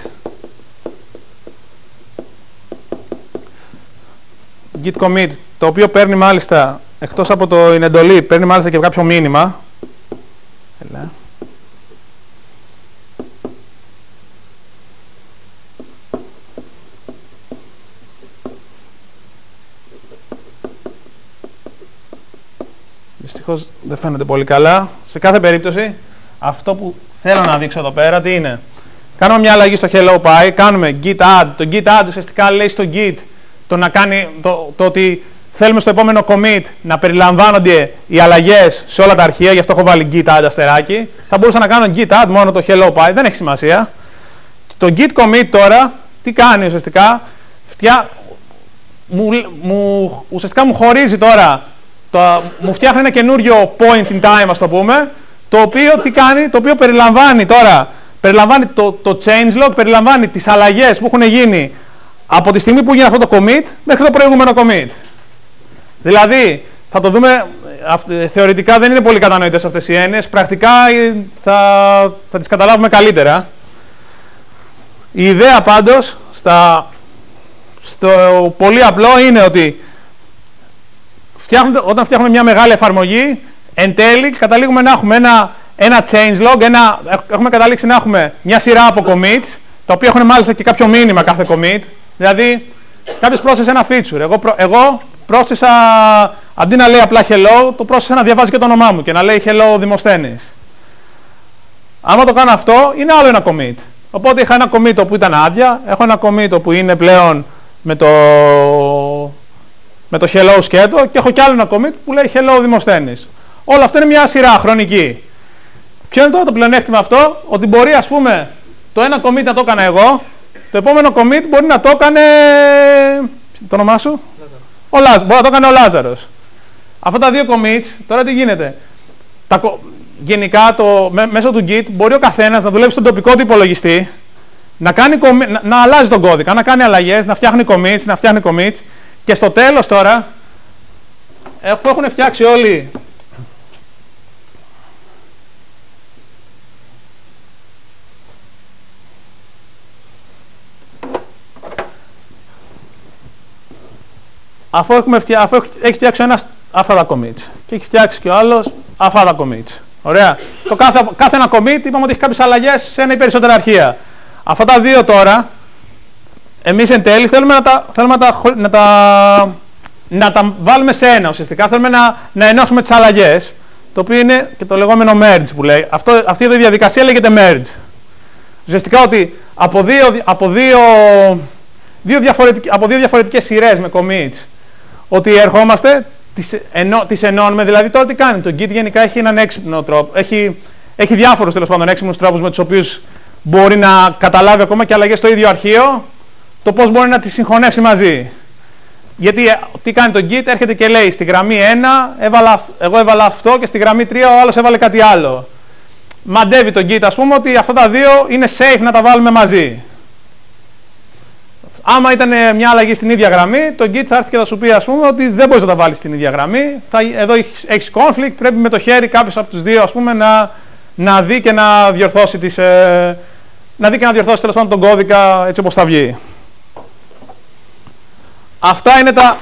Git commit, το οποίο παίρνει μάλιστα, εκτός από την εντολή, παίρνει μάλιστα και κάποιο μήνυμα. Έλα. Δυστυχώς δεν φαίνεται πολύ καλά. Σε κάθε περίπτωση, αυτό που θέλω να δείξω εδώ πέρα, τι είναι. Κάνουμε μια αλλαγή στο hello py, κάνουμε git add. Το git add ουσιαστικά λέει στο git το να κάνει το ότι θέλουμε στο επόμενο commit να περιλαμβάνονται οι αλλαγές σε όλα τα αρχεία, γι' αυτό έχω βάλει git add αστεράκι. Θα μπορούσα να κάνω git add μόνο το hello py, δεν έχει σημασία. Το git commit τώρα, τι κάνει ουσιαστικά, ουσιαστικά μου χωρίζει τώρα, μου φτιάχνει ένα καινούριο point in time, ας το πούμε, το οποίο τι κάνει, το οποίο περιλαμβάνει τώρα, περιλαμβάνει το changelog, περιλαμβάνει τις αλλαγές που έχουν γίνει από τη στιγμή που γίνει αυτό το commit μέχρι το προηγούμενο commit. Δηλαδή, θα το δούμε, θεωρητικά δεν είναι πολύ κατανοητές αυτές οι έννοιες, πρακτικά θα τις καταλάβουμε καλύτερα. Η ιδέα πάντως, στο πολύ απλό είναι ότι όταν φτιάχνουμε μια μεγάλη εφαρμογή, εν τέλει καταλήγουμε να έχουμε ένα changelog, έχουμε καταλήξει να έχουμε μια σειρά από commits, τα οποία έχουν μάλιστα και κάποιο μήνυμα κάθε commit. Δηλαδή, κάποιος πρόσθεσε ένα feature. Εγώ πρόσθεσα, αντί να λέει απλά hello, το πρόσθεσα να διαβάζει και το όνομά μου και να λέει hello Δημοσθένης. Άμα το κάνω αυτό, είναι άλλο ένα commit. Οπότε είχα ένα commit που ήταν άδεια, έχω ένα commit που είναι πλέον με το hello σκέτο και έχω κι άλλο ένα commit που λέει hello Δημοσθένης. Όλο αυτό είναι μια σειρά χρονική. Ποιο είναι τώρα το πλεονέκτημα αυτό, ότι μπορεί, ας πούμε, το ένα commit να το έκανα εγώ, το επόμενο commit μπορεί να το έκανε, το όνομά σου? Μπορεί να το έκανε ο Λάζαρος. Αυτά τα δύο commits, τώρα τι γίνεται. Γενικά, μέσω του Git μπορεί ο καθένας να δουλεύει στον τοπικό του υπολογιστή, να αλλάζει τον κώδικα, να κάνει αλλαγές, να φτιάχνει commits, και στο τέλος τώρα, που έχουν φτιάξει όλοι αφού έχει φτιάξει ένας αυτά τα commits και έχει φτιάξει και ο άλλος αυτά τα commits. Ωραία. Το κάθε ένα commit είπαμε ότι έχει κάποιες αλλαγές σε ένα ή περισσότερα αρχεία. Αυτά τα δύο τώρα, εμείς εν τέλει θέλουμε να τα βάλουμε σε ένα ουσιαστικά. Θέλουμε να ενώσουμε τις αλλαγές, το οποίο είναι και το λεγόμενο merge που λέει. Αυτή η διαδικασία λέγεται merge. Ουσιαστικά ότι από δύο διαφορετικές σειρές με commits, ότι ερχόμαστε, τις ενώνουμε. Δηλαδή τώρα τι κάνει το Git, γενικά έχει έναν έξυπνο τρόπο, έχει διάφορους τέλος πάντων έξυπνους τρόπους με τους οποίους μπορεί να καταλάβει ακόμα και αλλαγές στο ίδιο αρχείο, το πώς μπορεί να τις συγχωνεύσει μαζί. Γιατί τι κάνει το Git, έρχεται και λέει στη γραμμή 1 εγώ έβαλα αυτό και στη γραμμή 3 ο άλλος έβαλε κάτι άλλο. Μαντεύει το Git, ας πούμε, ότι αυτά τα δύο είναι safe να τα βάλουμε μαζί. Άμα ήταν μια αλλαγή στην ίδια γραμμή, το Git θα έρθει και θα σου πει, ας πούμε, ότι δεν μπορείς να τα βάλεις στην ίδια γραμμή. Εδώ έχεις conflict, πρέπει με το χέρι κάποιος από τους δύο, ας πούμε, να δει και να διορθώσει τέλος πάντων τον κώδικα έτσι όπως θα βγει. Αυτά είναι τα...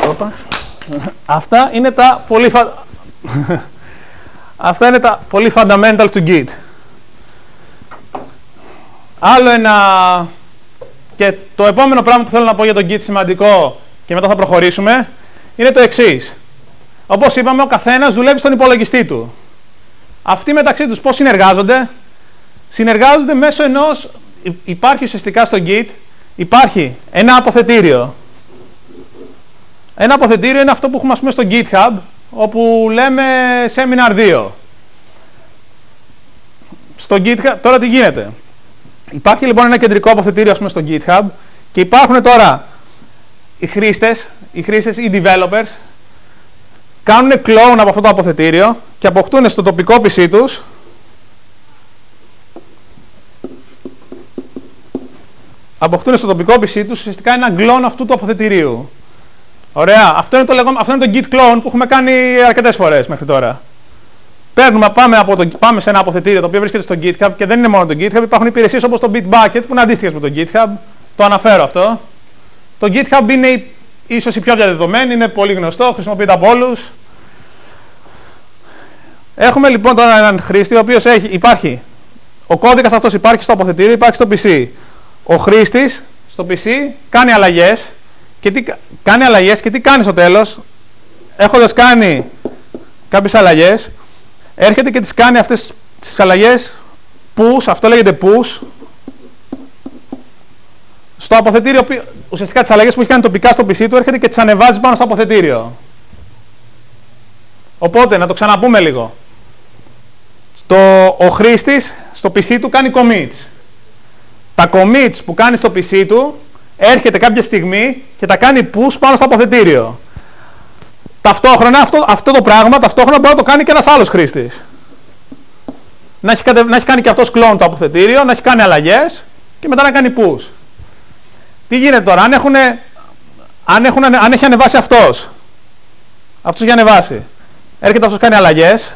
Αυτά είναι τα πολύ... Αυτά είναι τα πολύ fundamentals του Git. Άλλο ένα... Και το επόμενο πράγμα που θέλω να πω για τον Git σημαντικό και μετά θα προχωρήσουμε, είναι το εξής. Όπως είπαμε, ο καθένας δουλεύει στον υπολογιστή του. Αυτοί μεταξύ τους πώς συνεργάζονται? Συνεργάζονται μέσω ενός, υπάρχει ουσιαστικά στο Git, υπάρχει ένα αποθετήριο. Ένα αποθετήριο είναι αυτό που έχουμε, ας πούμε, στο GitHub, όπου λέμε Seminar 2. Στο GitHub, τώρα τι γίνεται? Υπάρχει λοιπόν ένα κεντρικό αποθετήριο, ας πούμε, στο GitHub, και υπάρχουν τώρα οι χρήστες, οι developers, κάνουν clone από αυτό το αποθετήριο και αποκτούν στο τοπικό PC τους ουσιαστικά ένα clone αυτού του αποθετηρίου. Ωραία. Αυτό είναι το git clone που έχουμε κάνει αρκετές φορές μέχρι τώρα. Πάμε σε ένα αποθετήριο το οποίο βρίσκεται στο GitHub, και δεν είναι μόνο το GitHub, υπάρχουν υπηρεσίες όπως το Bitbucket που είναι αντίστοιχες με το GitHub. Το αναφέρω αυτό. Το GitHub είναι ίσως η πιο διαδεδομένη, είναι πολύ γνωστό, χρησιμοποιείται από όλους. Έχουμε λοιπόν τώρα έναν χρήστη ο οποίος υπάρχει, ο κώδικας αυτός υπάρχει στο αποθετήριο, υπάρχει στο PC. Ο χρήστης στο PC κάνει αλλαγές και τι κάνει στο τέλος? Έχοντας κάνει κάποιες αλλαγές, έρχεται και τις κάνει αυτές τις αλλαγές push, αυτό λέγεται push, στο αποθετήριο, ουσιαστικά τις αλλαγές που έχει κάνει τοπικά στο PC του, έρχεται και τις ανεβάζει πάνω στο αποθετήριο. Οπότε, να το ξαναπούμε λίγο. Ο χρήστης στο PC του κάνει commits. Τα commits που κάνει στο PC του, έρχεται κάποια στιγμή και τα κάνει push πάνω στο αποθετήριο. Ταυτόχρονα, αυτό το πράγμα, ταυτόχρονα μπορεί να το κάνει και ένας άλλος χρήστης. Να έχει κάνει και αυτός clone το αποθετήριο, να έχει κάνει αλλαγές και μετά να κάνει push. Τι γίνεται τώρα? Αν έχει ανεβάσει αυτός έχει ανεβάσει, έρχεται αυτός, κάνει αλλαγές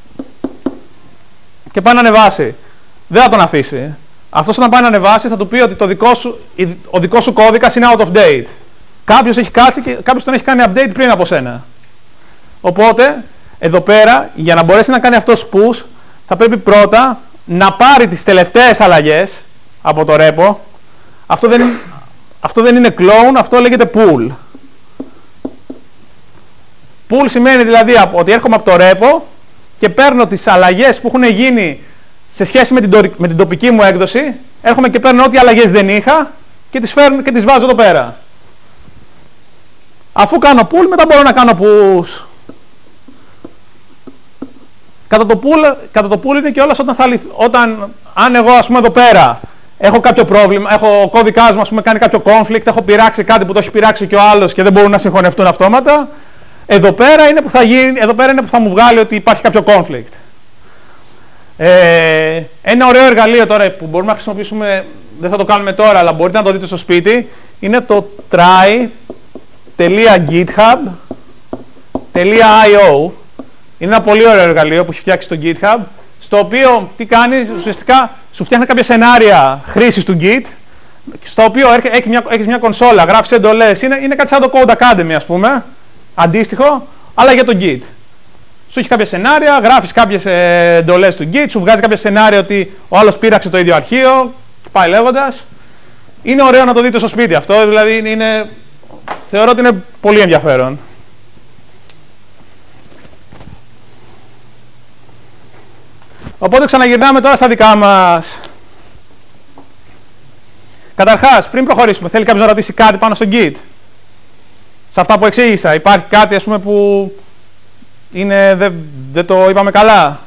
και πάει να ανεβάσει, δεν θα τον αφήσει. Αυτός όταν πάει να ανεβάσει θα του πει ότι ο δικός σου κώδικας είναι out of date. Κάποιος έχει κάτσει και κάποιος τον έχει κάνει update πριν από σένα. Οπότε, εδώ πέρα, για να μπορέσει να κάνει αυτός push, θα πρέπει πρώτα να πάρει τις τελευταίες αλλαγές από το repo. Αυτό δεν είναι clone, αυτό λέγεται pull. Pull σημαίνει δηλαδή ότι έρχομαι από το repo και παίρνω τις αλλαγές που έχουν γίνει σε σχέση με την τοπική μου έκδοση, έρχομαι και παίρνω ό,τι αλλαγές δεν είχα και τις βάζω εδώ πέρα. Αφού κάνω pull, μετά μπορώ να κάνω push. Κατά το pull είναι και όλα αν εγώ, ας πούμε, εδώ πέρα έχω κάποιο πρόβλημα, ο κώδικάς μου, ας πούμε, κάνει κάποιο conflict, έχω πειράξει κάτι που το έχει πειράξει και ο άλλος και δεν μπορούν να συγχωνευτούν αυτόματα, εδώ πέρα είναι που θα μου βγάλει ότι υπάρχει κάποιο conflict. Ένα ωραίο εργαλείο τώρα που μπορούμε να χρησιμοποιήσουμε, δεν θα το κάνουμε τώρα, αλλά μπορείτε να το δείτε στο σπίτι, είναι το try.github.io. Είναι ένα πολύ ωραίο εργαλείο που έχει φτιάξει στο GitHub, στο οποίο τι κάνει? Ουσιαστικά σου φτιάχνει κάποια σενάρια χρήσης του Git, στο οποίο έχεις μια κονσόλα, γράφεις εντολές, είναι κάτι σαν το Code Academy, ας πούμε, αντίστοιχο, αλλά για το Git. Σου έχει κάποια σενάρια, γράφεις κάποιες εντολές του Git, σου βγάζει κάποια σενάρια ότι ο άλλος πείραξε το ίδιο αρχείο, και πάει λέγοντας. Είναι ωραίο να το δείτε στο σπίτι αυτό, δηλαδή θεωρώ ότι είναι πολύ ενδιαφέρον. Οπότε ξαναγυρνάμε τώρα στα δικά μας. Καταρχάς, πριν προχωρήσουμε, θέλει κάποιος να ρωτήσει κάτι πάνω στο Git? Σε αυτά που εξήγησα, υπάρχει κάτι, ας πούμε, που δεν το είπαμε καλά?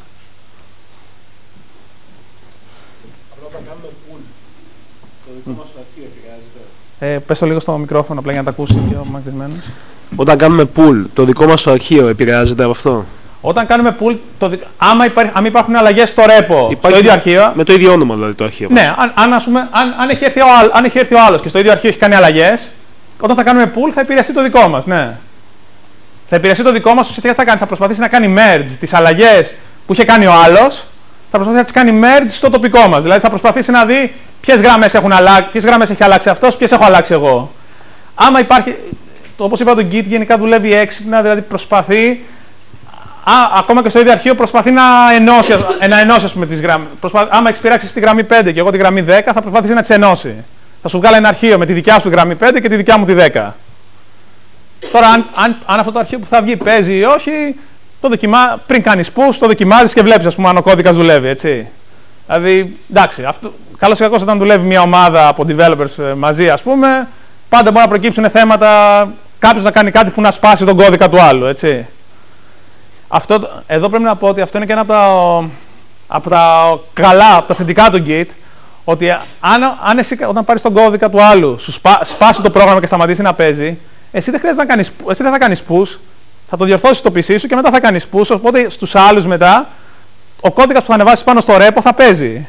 Απλά όταν κάνουμε pull, το δικό μας αρχείο επηρεάζεται? Πες το λίγο στο μικρόφωνο, απλά για να τα ακούσει πιο μακρισμένος. Όταν κάνουμε pull, το δικό μας αρχείο επηρεάζεται από αυτό? Όταν κάνουμε pull, αν υπάρχουν αλλαγές στο repo, στο ίδιο αρχείο... Με το ίδιο όνομα δηλαδή το αρχείο. Ναι, αν έχει έρθει ο άλλος και στο ίδιο αρχείο έχει κάνει αλλαγές, όταν θα κάνουμε pull θα επηρεαστεί το δικό μας, ναι. Θα επηρεαστεί το δικό μας, ουσιαστικά τι θα κάνει? Θα προσπαθήσει να κάνει merge τις αλλαγές που είχε κάνει ο άλλος, θα προσπαθήσει να τις κάνει merge στο τοπικό μας. Δηλαδή θα προσπαθήσει να δει ποιες γραμμές έχει αλλάξει αυτός, ποιες έχω αλλάξει εγώ. Άμα υπάρχει, όπως είπα, το Git γενικά δουλεύει έξυπνα, δηλαδή προσπαθεί, ακόμα και στο ίδιο αρχείο προσπαθεί να ενώσει, ας πούμε, τις γραμμές. Άμα έχεις πειράξει τη γραμμή 5 και εγώ τη γραμμή 10, θα προσπαθήσει να τις ενώσει. Θα σου βγάλει ένα αρχείο με τη δικιά σου γραμμή 5 και τη δικιά μου τη 10. Τώρα αν αυτό το αρχείο που θα βγει παίζει ή όχι, πριν κάνεις push, το δοκιμάζεις και βλέπεις, ας πούμε, αν ο κώδικας δουλεύει, έτσι. Δηλαδή, εντάξει, καλώς ή κακώς όταν δουλεύει μια ομάδα από developers μαζί, ας πούμε, πάντα μπορεί να προκύψουν θέματα, κάποιος να κάνει κάτι που να σπάσει τον κώδικα του άλλου, έτσι. Εδώ πρέπει να πω ότι αυτό είναι και ένα από τα καλά, από τα θετικά του Git, ότι αν εσύ όταν πάρεις τον κώδικα του άλλου, σου σπάσει το πρόγραμμα και σταματήσει να παίζει, εσύ δεν θα κάνεις push, θα το διορθώσεις στο PC σου και μετά θα κάνεις push, οπότε στους άλλους μετά, ο κώδικας που θα ανεβάσεις πάνω στο repo θα παίζει.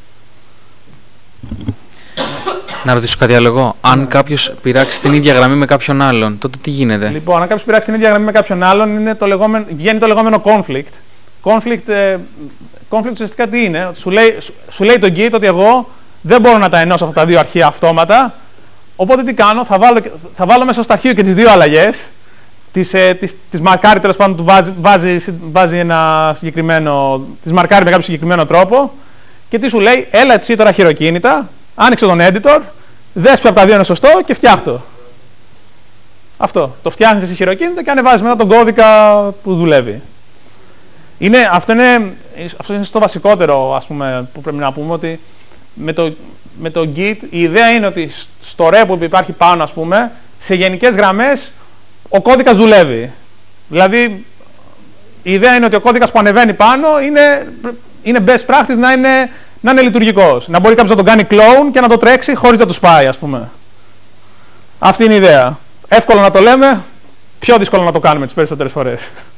Να ρωτήσω κάτι άλλο εγώ. Αν κάποιος πειράξει την ίδια γραμμή με κάποιον άλλον, τότε τι γίνεται? Λοιπόν, αν κάποιος πειράξει την ίδια γραμμή με κάποιον άλλον, βγαίνει το λεγόμενο conflict. Conflict ουσιαστικά τι είναι? Σου λέει το Git ότι εγώ δεν μπορώ να τα ενώσω αυτά τα δύο αρχεία αυτόματα, οπότε τι κάνω? Θα βάλω μέσα στο αρχείο και τις δύο αλλαγές, τις μαρκάρει τέλος πάντων, του βάζει ένα συγκεκριμένο, τις μαρκάρει με κάποιο συγκεκριμένο τρόπο και τι σου λέει? Έλα εσύ τώρα χειροκίνητα, άνοιξε τον editor, δες ποιο από τα δύο είναι σωστό και φτιάχτω. Αυτό. Το φτιάχνεις εσύ χειροκίνητα και ανεβάζεις μετά τον κώδικα που δουλεύει. Αυτό είναι στο βασικότερο, ας πούμε, που πρέπει να πούμε, ότι με το Git η ιδέα είναι ότι στο repo που υπάρχει πάνω, ας πούμε, σε γενικές γραμμές ο κώδικας δουλεύει. Δηλαδή η ιδέα είναι ότι ο κώδικας που ανεβαίνει πάνω είναι best practice να είναι λειτουργικός. Να μπορεί κάποιος να τον κάνει clone και να το τρέξει χωρίς να του σπάει, ας πούμε. Αυτή είναι η ιδέα. Εύκολο να το λέμε, πιο δύσκολο να το κάνουμε τις περισσότερες φορές.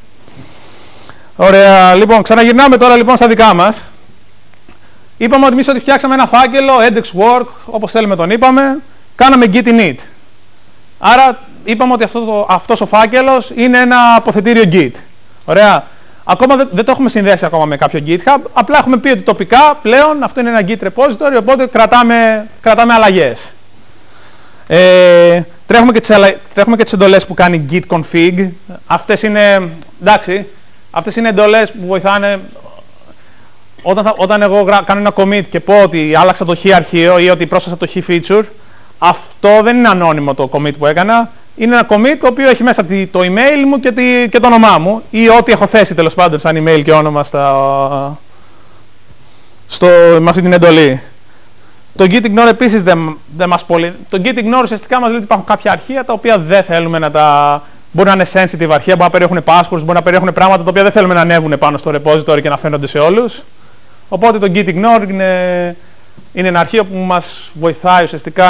Ωραία, λοιπόν, ξαναγυρνάμε τώρα λοιπόν στα δικά μας. Είπαμε ότι εμείς ότι φτιάξαμε ένα φάκελο, edX-work, όπως θέλουμε τον είπαμε, κάναμε git init. Άρα είπαμε ότι αυτός ο φάκελος είναι ένα αποθετήριο git. Ωραία. Ακόμα δεν το έχουμε συνδέσει ακόμα με κάποιο GitHub, απλά έχουμε πει ότι τοπικά πλέον αυτό είναι ένα git repository, οπότε κρατάμε αλλαγές. Τρέχουμε και τις εντολές που κάνει git config. Αυτές είναι εντολές που βοηθάνε όταν εγώ κάνω ένα commit και πω ότι άλλαξα το χ αρχείο ή ότι πρόσθεσα το χ feature, αυτό δεν είναι ανώνυμο το commit που έκανα. Είναι ένα commit το οποίο έχει μέσα το email μου και το όνομά μου ή ό,τι έχω θέσει τέλος πάντων σαν email και όνομα με αυτή την εντολή. Το gitignore επίσης δεν μας πολύ. Το gitignore ουσιαστικά μας λέει ότι υπάρχουν κάποια αρχεία τα οποία δεν θέλουμε να τα... Μπορεί να είναι sensitive αρχεία, μπορεί να περιέχουν passwords, μπορεί να περιέχουν πράγματα τα οποία δεν θέλουμε να ανέβουν πάνω στο repository και να φαίνονται σε όλους. Οπότε το gitignore είναι ένα αρχείο που μας βοηθάει ουσιαστικά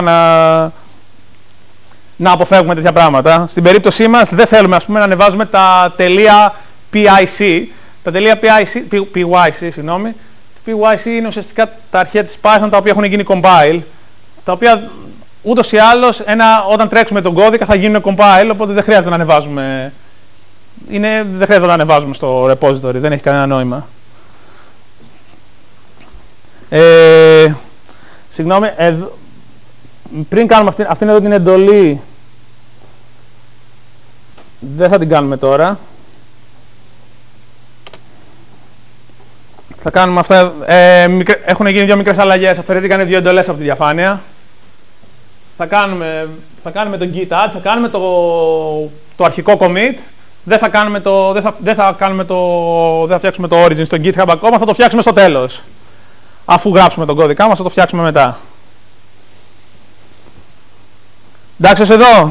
να αποφεύγουμε τέτοια πράγματα. Στην περίπτωσή μας δεν θέλουμε, ας πούμε, να ανεβάζουμε τα .pic. Τα .pyc, συγγνώμη. PYC είναι ουσιαστικά τα αρχεία της Python τα οποία έχουν γίνει compile, τα οποία ούτως ή άλλως όταν τρέξουμε τον κώδικα θα γίνουν compile, οπότε δεν χρειάζεται να ανεβάζουμε. Δεν χρειάζεται να ανεβάζουμε στο repository, δεν έχει κανένα νόημα. Συγγνώμη, πριν κάνουμε αυτήν εδώ την εντολή, δεν θα την κάνουμε τώρα. Θα κάνουμε αυτά, έχουν γίνει δύο μικρές αλλαγές, αφαιρέθηκαν δύο εντολές από τη διαφάνεια. Θα κάνουμε το git add, θα κάνουμε το αρχικό commit, δεν θα φτιάξουμε το origin στο GitHub ακόμα, θα το φτιάξουμε στο τέλος. Αφού γράψουμε τον κώδικά μας θα το φτιάξουμε μετά. Εντάξει ως εδώ.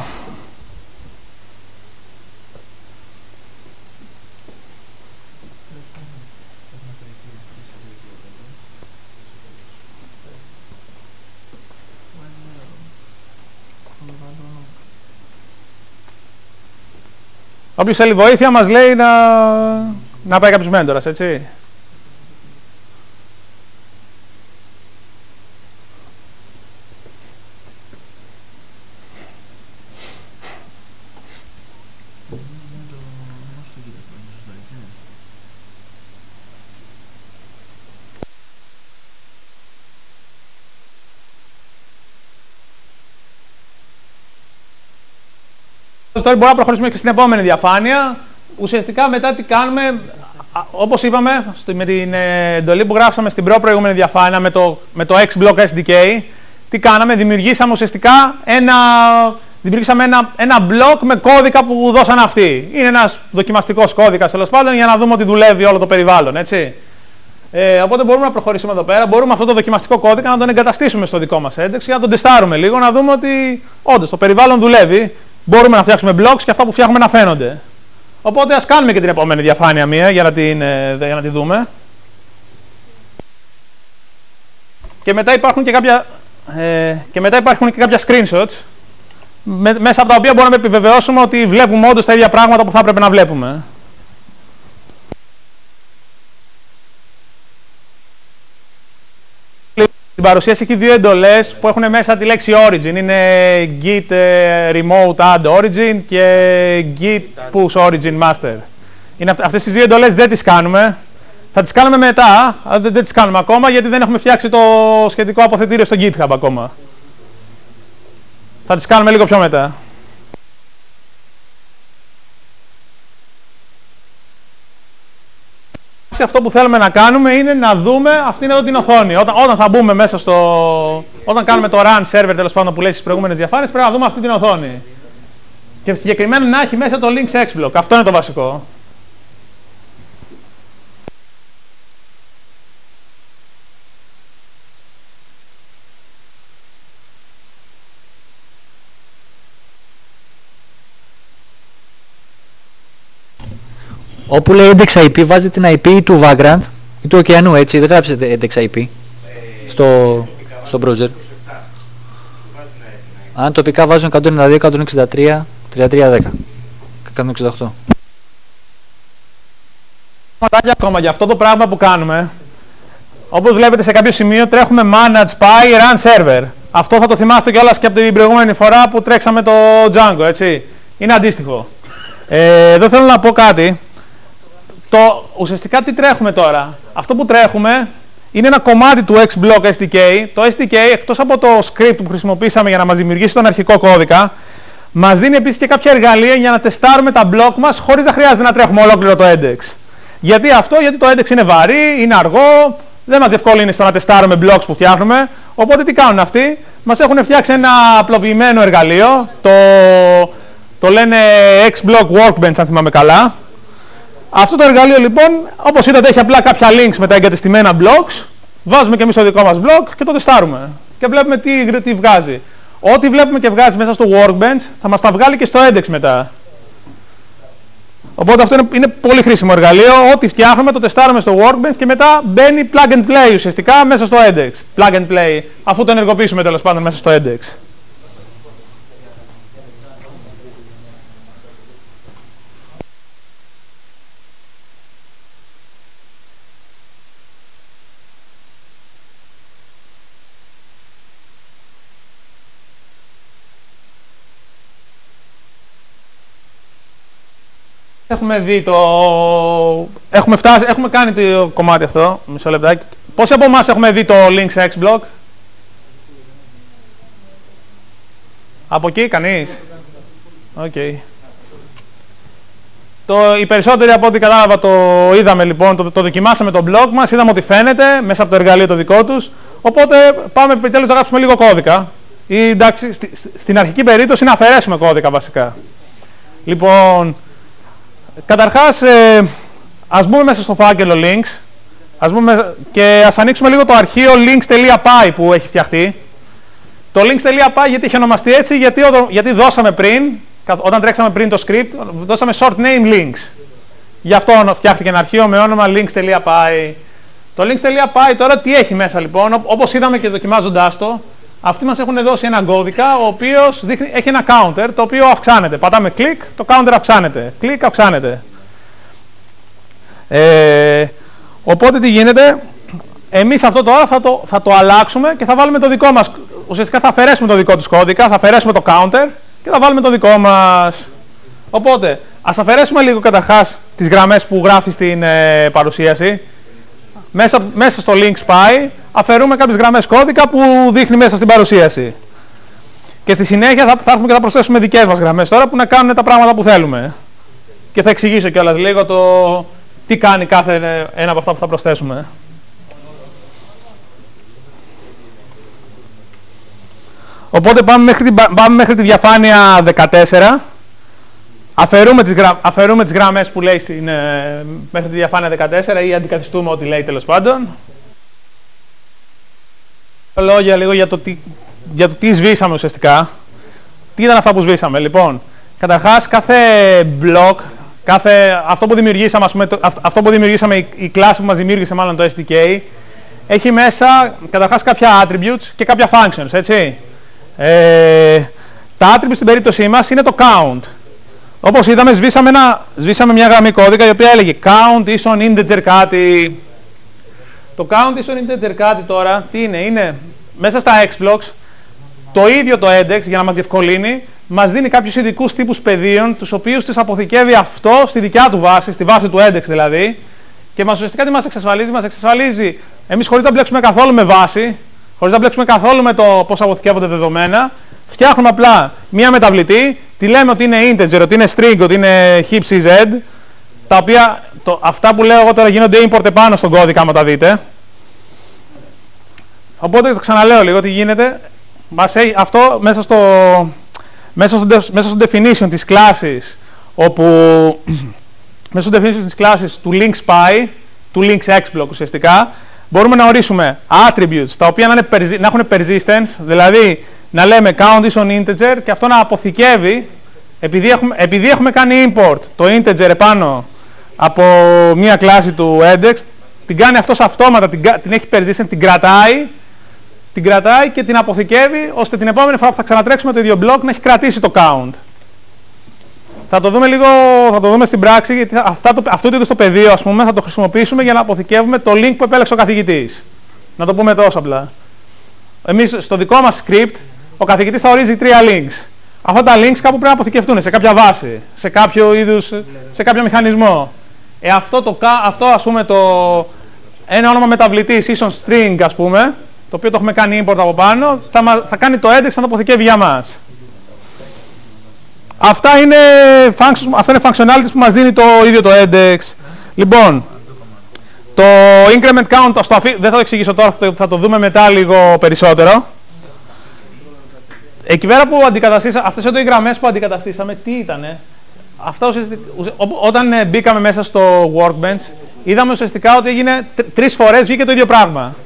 Όποιος θέλει βοήθεια μας λέει να πάει κάποιος μέντορας, έτσι. Τώρα μπορούμε να προχωρήσουμε και στην επόμενη διαφάνεια. Ουσιαστικά μετά τι κάνουμε, όπως είπαμε με την εντολή που γράψαμε στην προηγούμενη διαφάνεια με το XBlock SDK, τι κάναμε? Δημιουργήσαμε ουσιαστικά δημιουργήσαμε ένα μπλοκ με κώδικα που δώσαν αυτοί. Είναι ένας δοκιμαστικός κώδικας τέλος πάντων για να δούμε ότι δουλεύει όλο το περιβάλλον, έτσι. Οπότε μπορούμε να προχωρήσουμε εδώ πέρα, μπορούμε αυτό το δοκιμαστικό κώδικα να τον εγκαταστήσουμε στο δικό μας έντεξ για να τον τεστάρουμε λίγο, να δούμε ότι όντως το περιβάλλον δουλεύει. Μπορούμε να φτιάξουμε blocks και αυτά που φτιάχνουμε να φαίνονται. Οπότε ας κάνουμε και την επόμενη διαφάνεια μία για να τη δούμε. Και μετά υπάρχουν και κάποια screenshots μέσα από τα οποία μπορούμε να επιβεβαιώσουμε ότι βλέπουμε όντως τα ίδια πράγματα που θα έπρεπε να βλέπουμε. Στην παρουσίαση έχει δύο εντολές που έχουν μέσα τη λέξη origin. Είναι git remote add origin και git push origin master. Αυτές τις δύο εντολές δεν τις κάνουμε. Θα τις κάνουμε μετά, δεν τις κάνουμε ακόμα γιατί δεν έχουμε φτιάξει το σχετικό αποθετήριο στο GitHub ακόμα. Θα τις κάνουμε λίγο πιο μετά. Αυτό που θέλουμε να κάνουμε είναι να δούμε αυτήν εδώ την οθόνη. Όταν θα μπούμε μέσα όταν κάνουμε το run server τέλος πάντων που λέει στις προηγούμενες διαφάνειες, πρέπει να δούμε αυτή την οθόνη. Και συγκεκριμένα να έχει μέσα το links xblock. Αυτό είναι το βασικό. Όπου λέει index IP βάζει την IP του Vagrant ή του ωκεανού, έτσι, δεν γράψετε index IP στο browser. Αν τοπικά βάζουν 192, 163, 3310 και 168. Ακόμα για αυτό το πράγμα που κάνουμε, όπως βλέπετε σε κάποιο σημείο τρέχουμε manage py run server. Αυτό θα το θυμάστε κιόλας και από την προηγούμενη φορά που τρέξαμε το Django, έτσι. Είναι αντίστοιχο. Εδώ θέλω να πω κάτι. Ουσιαστικά τι τρέχουμε τώρα. Αυτό που τρέχουμε είναι ένα κομμάτι του xblock SDK. Το SDK, εκτός από το script που χρησιμοποίησαμε για να μας δημιουργήσει τον αρχικό κώδικα, μας δίνει επίσης και κάποια εργαλεία για να τεστάρουμε τα block μας χωρίς να χρειάζεται να τρέχουμε ολόκληρο το index. Γιατί το index είναι βαρύ, είναι αργό, δεν μας διευκολύνει στο να τεστάρουμε blocks που φτιάχνουμε. Οπότε τι κάνουν αυτοί, μας έχουν φτιάξει ένα απλοποιημένο εργαλείο, το λένε xblock workbench αν θυμάμαι καλά. Αυτό το εργαλείο λοιπόν, όπως είδατε, έχει απλά κάποια links με τα εγκατεστημένα blocks. Βάζουμε και εμείς το δικό μας block και το τεστάρουμε. Και βλέπουμε τι βγάζει. Ό,τι βλέπουμε και βγάζει μέσα στο workbench θα μας τα βγάλει και στο index μετά. Οπότε αυτό είναι πολύ χρήσιμο εργαλείο. Ό,τι φτιάχνουμε το τεστάρουμε στο workbench και μετά μπαίνει plug and play ουσιαστικά μέσα στο index. Plug and play, αφού το ενεργοποιήσουμε τέλος πάντων μέσα στο index. Έχουμε κάνει το κομμάτι αυτό, μισό λεπτάκι. Πόσοι από εμάς έχουμε δει το links xblock? Από εκεί, κανείς? Okay. Οι περισσότεροι από ό,τι κατάλαβα το είδαμε λοιπόν, το δοκιμάσαμε το blog μας, είδαμε ότι φαίνεται μέσα από το εργαλείο το δικό τους. Οπότε πάμε επιτέλους να γράψουμε λίγο κώδικα. Ή εντάξει, στην αρχική περίπτωση να αφαιρέσουμε κώδικα βασικά. Λοιπόν, καταρχάς, ας μπούμε μέσα στο φάκελο links και ας ανοίξουμε λίγο το αρχείο links.py που έχει φτιαχτεί. Το links.py γιατί έχει ονομαστεί έτσι, γιατί δώσαμε πριν, όταν τρέξαμε πριν το script, δώσαμε short name links. Γι' αυτό φτιάχτηκε ένα αρχείο με όνομα links.py. Το links.py τώρα τι έχει μέσα λοιπόν, όπως είδαμε και δοκιμάζοντάς το, αυτοί μας έχουν δώσει έναν κώδικα ο οποίος έχει ένα counter το οποίο αυξάνεται. Πατάμε κλικ, το counter αυξάνεται. Κλικ, αυξάνεται. Οπότε τι γίνεται, εμείς αυτό τώρα θα το αλλάξουμε και θα βάλουμε το δικό μας. Ουσιαστικά θα αφαιρέσουμε το δικό τους κώδικα, θα αφαιρέσουμε το counter και θα βάλουμε το δικό μας. Οπότε, ας αφαιρέσουμε λίγο καταρχάς τις γραμμές που γράφει στην παρουσίαση. Μέσα στο links py αφαιρούμε κάποιες γραμμές κώδικα που δείχνει μέσα στην παρουσίαση. Και στη συνέχεια θα έρθουμε και θα προσθέσουμε δικές μας γραμμές τώρα που να κάνουν τα πράγματα που θέλουμε. Και θα εξηγήσω κιόλας λίγο τι κάνει κάθε ένα από αυτά που θα προσθέσουμε. Οπότε πάμε μέχρι τη διαφάνεια 14. Αφαιρούμε τις γραμμές που λέει μέχρι τη διαφάνεια 14 ή αντικαθιστούμε ό,τι λέει τέλος πάντων. Λόγια λίγο για το τι σβήσαμε ουσιαστικά. Τι ήταν αυτά που σβήσαμε. Λοιπόν, καταρχάς κάθε block, αυτό που δημιουργήσαμε, η κλάση που μας δημιούργησε μάλλον το SDK, έχει μέσα καταρχάς κάποια attributes και κάποια functions, έτσι. Τα attributes στην περίπτωσή μας είναι το count. Όπως είδαμε, σβήσαμε μια γραμμή κώδικα η οποία έλεγε count ίσον integer κάτι. Το count ίσον integer κάτι τώρα, τι είναι? Είναι μέσα στα xblocks, το ίδιο το index, για να μας διευκολύνει, μας δίνει κάποιους ειδικούς τύπους πεδίων, τους οποίους τις αποθηκεύει αυτό στη δικιά του βάση, στη βάση του index δηλαδή, και ουσιαστικά τι μας εξασφαλίζει, εμείς χωρίς να μπλέξουμε καθόλου με βάση, χωρίς να μπλέξουμε καθόλου με το πώς αποθηκεύονται δεδομένα, φτιάχνουμε απλά μία μεταβλητή, τη λέμε ότι είναι integer, ότι είναι string, ότι είναι heap cz, τα οποία, αυτά που λέω εγώ τώρα γίνονται import επάνω στον κώδικα, άμα τα δείτε. Οπότε το ξαναλέω λίγο τι γίνεται. Αυτό μέσα στο definition της κλάσης, όπου μέσα στο definition της κλάσης του link spy, του links xblock ουσιαστικά, μπορούμε να ορίσουμε attributes τα οποία να έχουν persistence, δηλαδή να λέμε count ίσον integer και αυτό να αποθηκεύει, επειδή έχουμε κάνει import το integer επάνω από μια κλάση του index, την κάνει αυτός αυτόματα, την έχει persistent, την κρατάει και την αποθηκεύει, ώστε την επόμενη φορά που θα ξανατρέξουμε το ίδιο block να έχει κρατήσει το count. Θα το δούμε στην πράξη, γιατί αυτό το είδος το πεδίο, ας πούμε, θα το χρησιμοποιήσουμε για να αποθηκεύουμε το link που επέλεξε ο καθηγητής. Να το πούμε τόσο απλά. Εμείς στο δικό μας script, ο καθηγητής θα ορίζει 3 links. Αυτά τα links κάπου πρέπει να αποθηκευτούν, σε κάποια βάση, σε κάποιο μηχανισμό. Αυτό ας πούμε ένα όνομα μεταβλητής ίσον string, ας πούμε, το οποίο το έχουμε κάνει import από πάνω, θα κάνει το index να το αποθηκεύει για μας. Αυτά είναι functionalities που μας δίνει το ίδιο το index. Λοιπόν, το increment count, δεν θα το εξηγήσω τώρα, θα το δούμε μετά λίγο περισσότερο. Εκεί πέρα που αντικαταστήσαμε, αυτές εδώ οι γραμμές που αντικαταστήσαμε, τι ήτανε? Όταν μπήκαμε μέσα στο workbench, είδαμε ουσιαστικά ότι έγινε 3 φορές βγήκε το ίδιο πράγμα.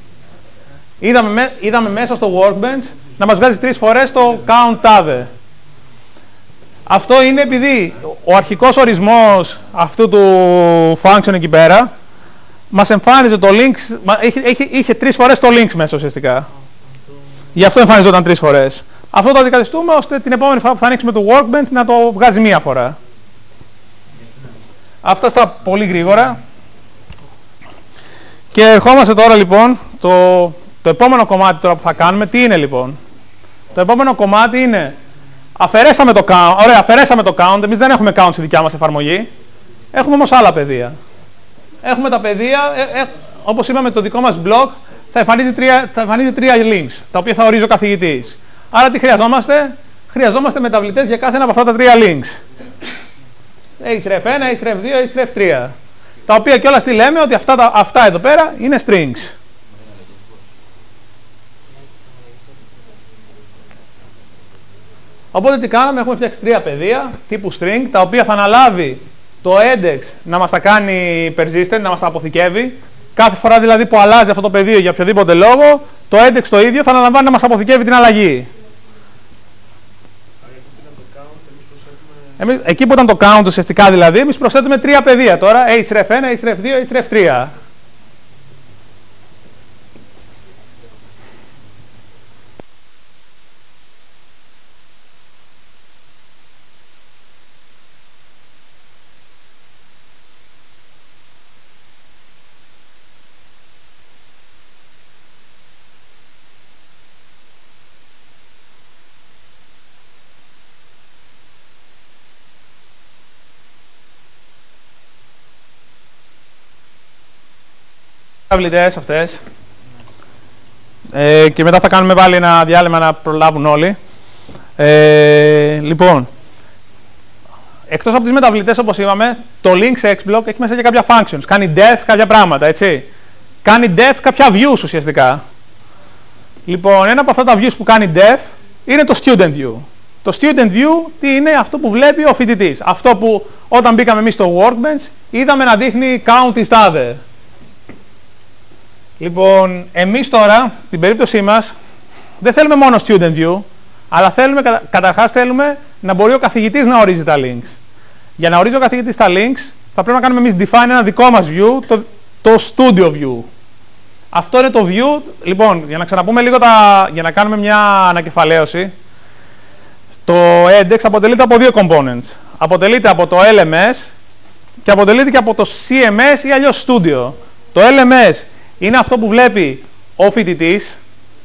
Είδαμε μέσα στο workbench να μας βγάζει 3 φορές το count table. Αυτό είναι επειδή ο αρχικός ορισμός αυτού του function εκεί πέρα μας εμφάνιζε το links, είχε 3 φορές το links μέσα ουσιαστικά. Γι' αυτό εμφανιζόταν 3 φορές. Αυτό το αντικαθιστούμε ώστε την επόμενη φορά που θα ανοίξουμε το workbench να το βγάζει μία φορά. Αυτά στα πολύ γρήγορα. Και ερχόμαστε τώρα λοιπόν, το επόμενο κομμάτι τώρα που θα κάνουμε, τι είναι λοιπόν? Το επόμενο κομμάτι είναι, αφαιρέσαμε το count, εμείς δεν έχουμε count στη δικιά μας εφαρμογή, έχουμε όμως άλλα πεδία. Έχουμε τα πεδία, όπως είπαμε το δικό μας blog, θα εμφανίζει 3 links, τα οποία θα ορίζει ο καθηγητής. Άρα τι χρειαζόμαστε? Χρειαζόμαστε μεταβλητές για κάθε ένα από αυτά τα 3 links. href1, href2, href3. Τα οποία κιόλας τι λέμε? Ότι αυτά εδώ πέρα είναι strings. Οπότε τι κάναμε? Έχουμε φτιάξει 3 πεδία τύπου string, τα οποία θα αναλάβει το index να μας τα κάνει persistent, να μας τα αποθηκεύει. Κάθε φορά δηλαδή που αλλάζει αυτό το πεδίο για οποιοδήποτε λόγο, το index το ίδιο θα αναλαμβάνει να μας αποθηκεύει την αλλαγή. Εκεί που ήταν το count ουσιαστικά δηλαδή, εμείς προσθέτουμε 3 πεδία τώρα, href1, href2, href3. Μεταβλητές αυτές και μετά θα κάνουμε πάλι ένα διάλειμμα να προλάβουν όλοι. Λοιπόν, εκτός από τις μεταβλητές όπως είπαμε, το links xblock έχει μέσα και κάποια functions, κάνει def κάποια πράγματα, έτσι. Κάνει def κάποια views ουσιαστικά. Λοιπόν, ένα από αυτά τα views που κάνει def είναι το student view. Το student view τι είναι? Αυτό που βλέπει ο φοιτητής. Αυτό που όταν μπήκαμε εμείς στο workbench είδαμε να δείχνει count is other. Λοιπόν, εμείς τώρα, στην περίπτωσή μας, δεν θέλουμε μόνο student view, αλλά θέλουμε, καταρχάς θέλουμε να μπορεί ο καθηγητής να ορίζει τα links. Για να ορίζει ο καθηγητής τα links, θα πρέπει να κάνουμε εμείς define ένα δικό μας view, το studio view. Αυτό είναι το view. Λοιπόν, για να ξαναπούμε λίγο για να κάνουμε μια ανακεφαλαίωση. Το index αποτελείται από δύο components. Αποτελείται από το LMS και αποτελείται και από το CMS ή αλλιώς studio. Το LMS είναι αυτό που βλέπει ο φοιτητής.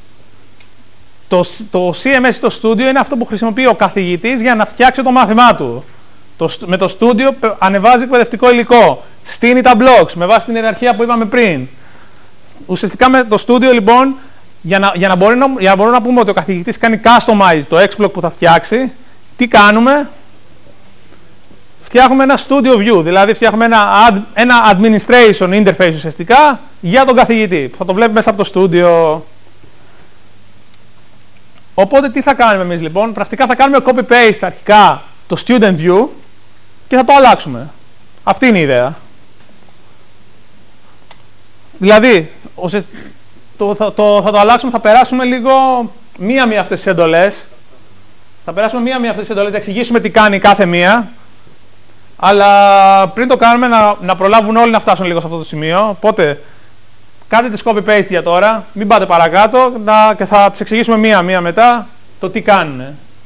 Το CMS ή το studio είναι αυτό που χρησιμοποιεί ο καθηγητής για να φτιάξει το μάθημά του. Με το studio ανεβάζει εκπαιδευτικό υλικό. Στείνει τα blocks με βάση την ιεραρχία που είπαμε πριν. Ουσιαστικά με το studio λοιπόν, για να μπορούμε να πούμε ότι ο καθηγητής κάνει customize το exploit που θα φτιάξει, τι κάνουμε? Φτιάχνουμε ένα studio view, δηλαδή φτιάχνουμε ένα administration interface ουσιαστικά για τον καθηγητή, που θα το βλέπει μέσα από το studio. Οπότε τι θα κάνουμε εμείς λοιπόν? Πρακτικά θα κάνουμε copy-paste αρχικά το student view και θα το αλλάξουμε. Αυτή είναι η ιδέα. Δηλαδή, θα το αλλάξουμε, θα περάσουμε λίγο μία-μία αυτές τις εντολές. Θα περάσουμε μία-μία αυτές τις εντολές, θα εξηγήσουμε τι κάνει κάθε μία. Αλλά πριν το κάνουμε να προλάβουν όλοι να φτάσουν λίγο σε αυτό το σημείο. Οπότε, κάντε τις copy-paste για τώρα, μην πάτε παρακάτω και θα τις εξηγήσουμε μία-μία μετά το τι κάνουν.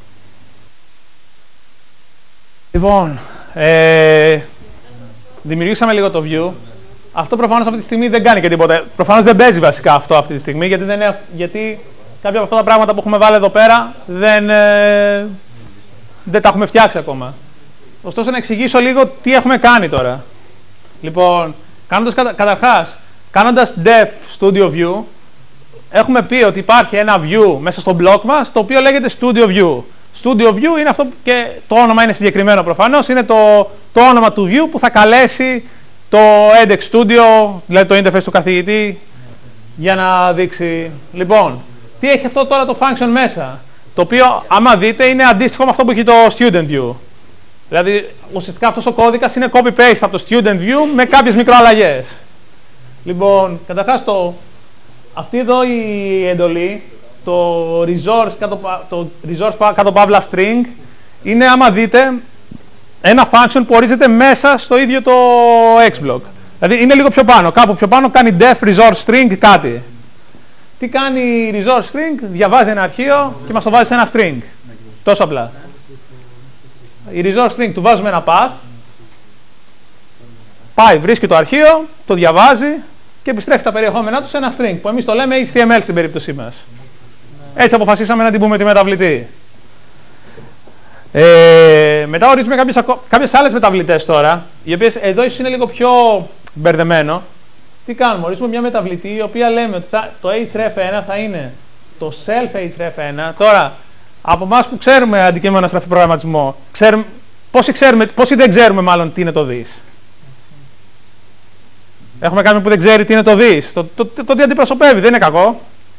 Λοιπόν, δημιουργήσαμε λίγο το view. Αυτό προφανώς αυτή τη στιγμή δεν κάνει και τίποτα. Προφανώς δεν παίζει βασικά αυτό αυτή τη στιγμή, γιατί κάποια από αυτά τα πράγματα που έχουμε βάλει εδώ πέρα δεν τα έχουμε φτιάξει ακόμα. Ωστόσο να εξηγήσω λίγο τι έχουμε κάνει τώρα. Λοιπόν, καταρχάς, κάνοντας def studio view, έχουμε πει ότι υπάρχει ένα view μέσα στο block μας, το οποίο λέγεται studio view. Studio view είναι αυτό και το όνομα είναι συγκεκριμένο προφανώς, είναι το όνομα του view που θα καλέσει το edX studio, δηλαδή το interface του καθηγητή, για να δείξει. Λοιπόν, τι έχει αυτό τώρα το function μέσα, το οποίο άμα δείτε είναι αντίστοιχο με αυτό που έχει το student view. Δηλαδή ουσιαστικά αυτός ο κώδικας είναι copy-paste από το student view με κάποιες μικροαλλαγές. Λοιπόν, καταρχάς αυτή εδώ η εντολή, το resource κάτω παύλα string, είναι άμα δείτε ένα function που ορίζεται μέσα στο ίδιο το xblock. Δηλαδή είναι λίγο πιο πάνω, κάπου πιο πάνω κάνει def resource string κάτι. Τι κάνει η resource string? Διαβάζει ένα αρχείο και μας το βάζει σε ένα string. Τόσο απλά. Η resource string του βάζουμε ένα path, πάει, βρίσκει το αρχείο, το διαβάζει και επιστρέφει τα περιεχόμενά του σε ένα string, που εμείς το λέμε HTML στην περίπτωσή μας. Έτσι αποφασίσαμε να την πούμε τη μεταβλητή. Μετά ορίζουμε κάποιες άλλες μεταβλητές τώρα, οι οποίες εδώ ίσως είναι λίγο πιο μπερδεμένο. Τι κάνουμε? Ορίζουμε μια μεταβλητή η οποία λέμε ότι το href1 θα είναι το self href1. Τώρα, από εμάς που ξέρουμε αντικείμενο στραφή προγραμματισμό, πόσοι δεν ξέρουμε μάλλον τι είναι το this? Έχουμε κάποιον που δεν ξέρει τι είναι το this? Το τι αντιπροσωπεύει, δεν είναι κακό.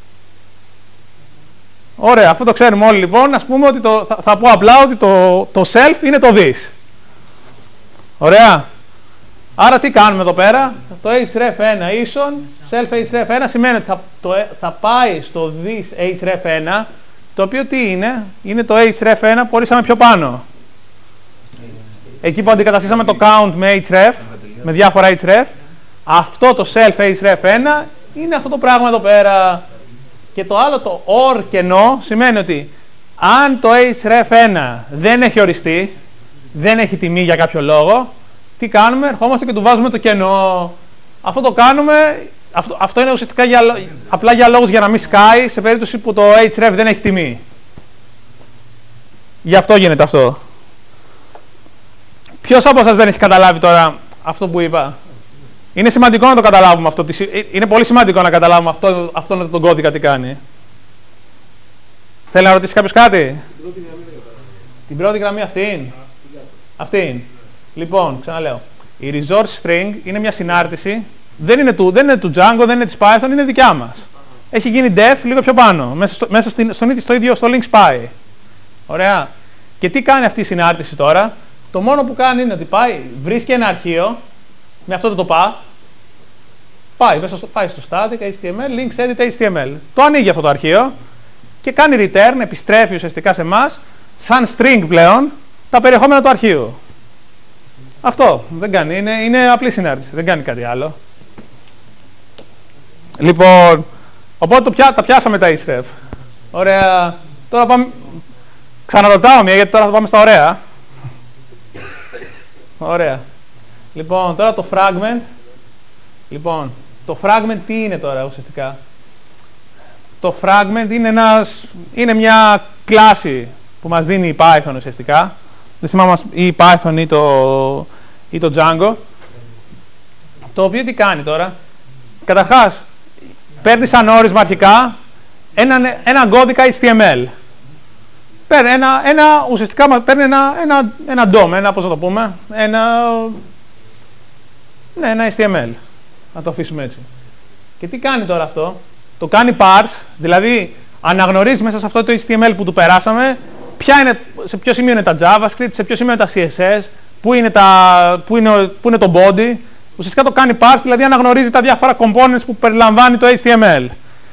Ωραία, αυτό το ξέρουμε όλοι λοιπόν, ας πούμε ότι θα πω απλά ότι το self είναι το this. Ωραία. Άρα τι κάνουμε εδώ πέρα? Το href1 ίσον self href1 σημαίνει ότι θα πάει στο this href1, το οποίο τι είναι? Είναι το href1 που ορίσαμε πιο πάνω. Εκεί που αντικαταστήσαμε το count με href, με διάφορα href, αυτό το self href1 είναι αυτό το πράγμα εδώ πέρα. Και το άλλο, το or κενό, σημαίνει ότι αν το href1 δεν έχει οριστεί, δεν έχει τιμή για κάποιο λόγο, τι κάνουμε? Ερχόμαστε και του βάζουμε το κενό. Αυτό το κάνουμε, αυτό είναι ουσιαστικά απλά για λόγους για να μην σκάει σε περίπτωση που το href δεν έχει τιμή. Γι' αυτό γίνεται αυτό. Ποιος από σας δεν έχει καταλάβει τώρα αυτό που είπα? Είναι σημαντικό να το καταλάβουμε αυτό. Είναι πολύ σημαντικό να καταλάβουμε αυτόν τον κώδικα τι κάνει. Θέλει να ρωτήσει κάποιος κάτι? Την πρώτη γραμμή αυτήν. Αυτήν. Λοιπόν, ξαναλέω. Η resource string είναι μια συνάρτηση. Δεν είναι του Django, δεν είναι της Python, είναι δικιά μας. έχει γίνει def λίγο πιο πάνω, μέσα στο ίδιο στο link spy. Ωραία. Και τι κάνει αυτή η συνάρτηση τώρα? Το μόνο που κάνει είναι ότι βρίσκει ένα αρχείο, με αυτό το path, πάει στο static HTML, links edit HTML. Το ανοίγει αυτό το αρχείο και κάνει return, επιστρέφει ουσιαστικά σε εμάς, σαν string πλέον, τα περιεχόμενα του αρχείου. Αυτό δεν κάνει, είναι απλή συνάρτηση, δεν κάνει κάτι άλλο. Λοιπόν, οπότε τα πιάσαμε τα href. Ωραία. Τώρα πάμε, ξαναρωτάω μία γιατί τώρα θα πάμε στα ωραία. Ωραία. Λοιπόν, τώρα το fragment. Λοιπόν, το fragment τι είναι τώρα ουσιαστικά? Το fragment είναι μια κλάση που μας δίνει η Python ουσιαστικά. Δεν θυμάμαι η Python ή το Django. Το οποίο τι κάνει τώρα? Καταρχάς, παίρνει σαν όρισμα αρχικά ένα κώδικα HTML. Παίρνει ουσιαστικά παίρνει ένα DOM, πώς θα το πούμε, ένα HTML. Να το αφήσουμε έτσι. Και τι κάνει τώρα αυτό? Το κάνει parse, δηλαδή αναγνωρίζει μέσα σε αυτό το HTML που του περάσαμε σε ποιο σημείο είναι τα JavaScript, σε ποιο σημείο είναι τα CSS, πού είναι το body. Ουσιαστικά το κάνει parse, δηλαδή αναγνωρίζει τα διάφορα components που περιλαμβάνει το HTML.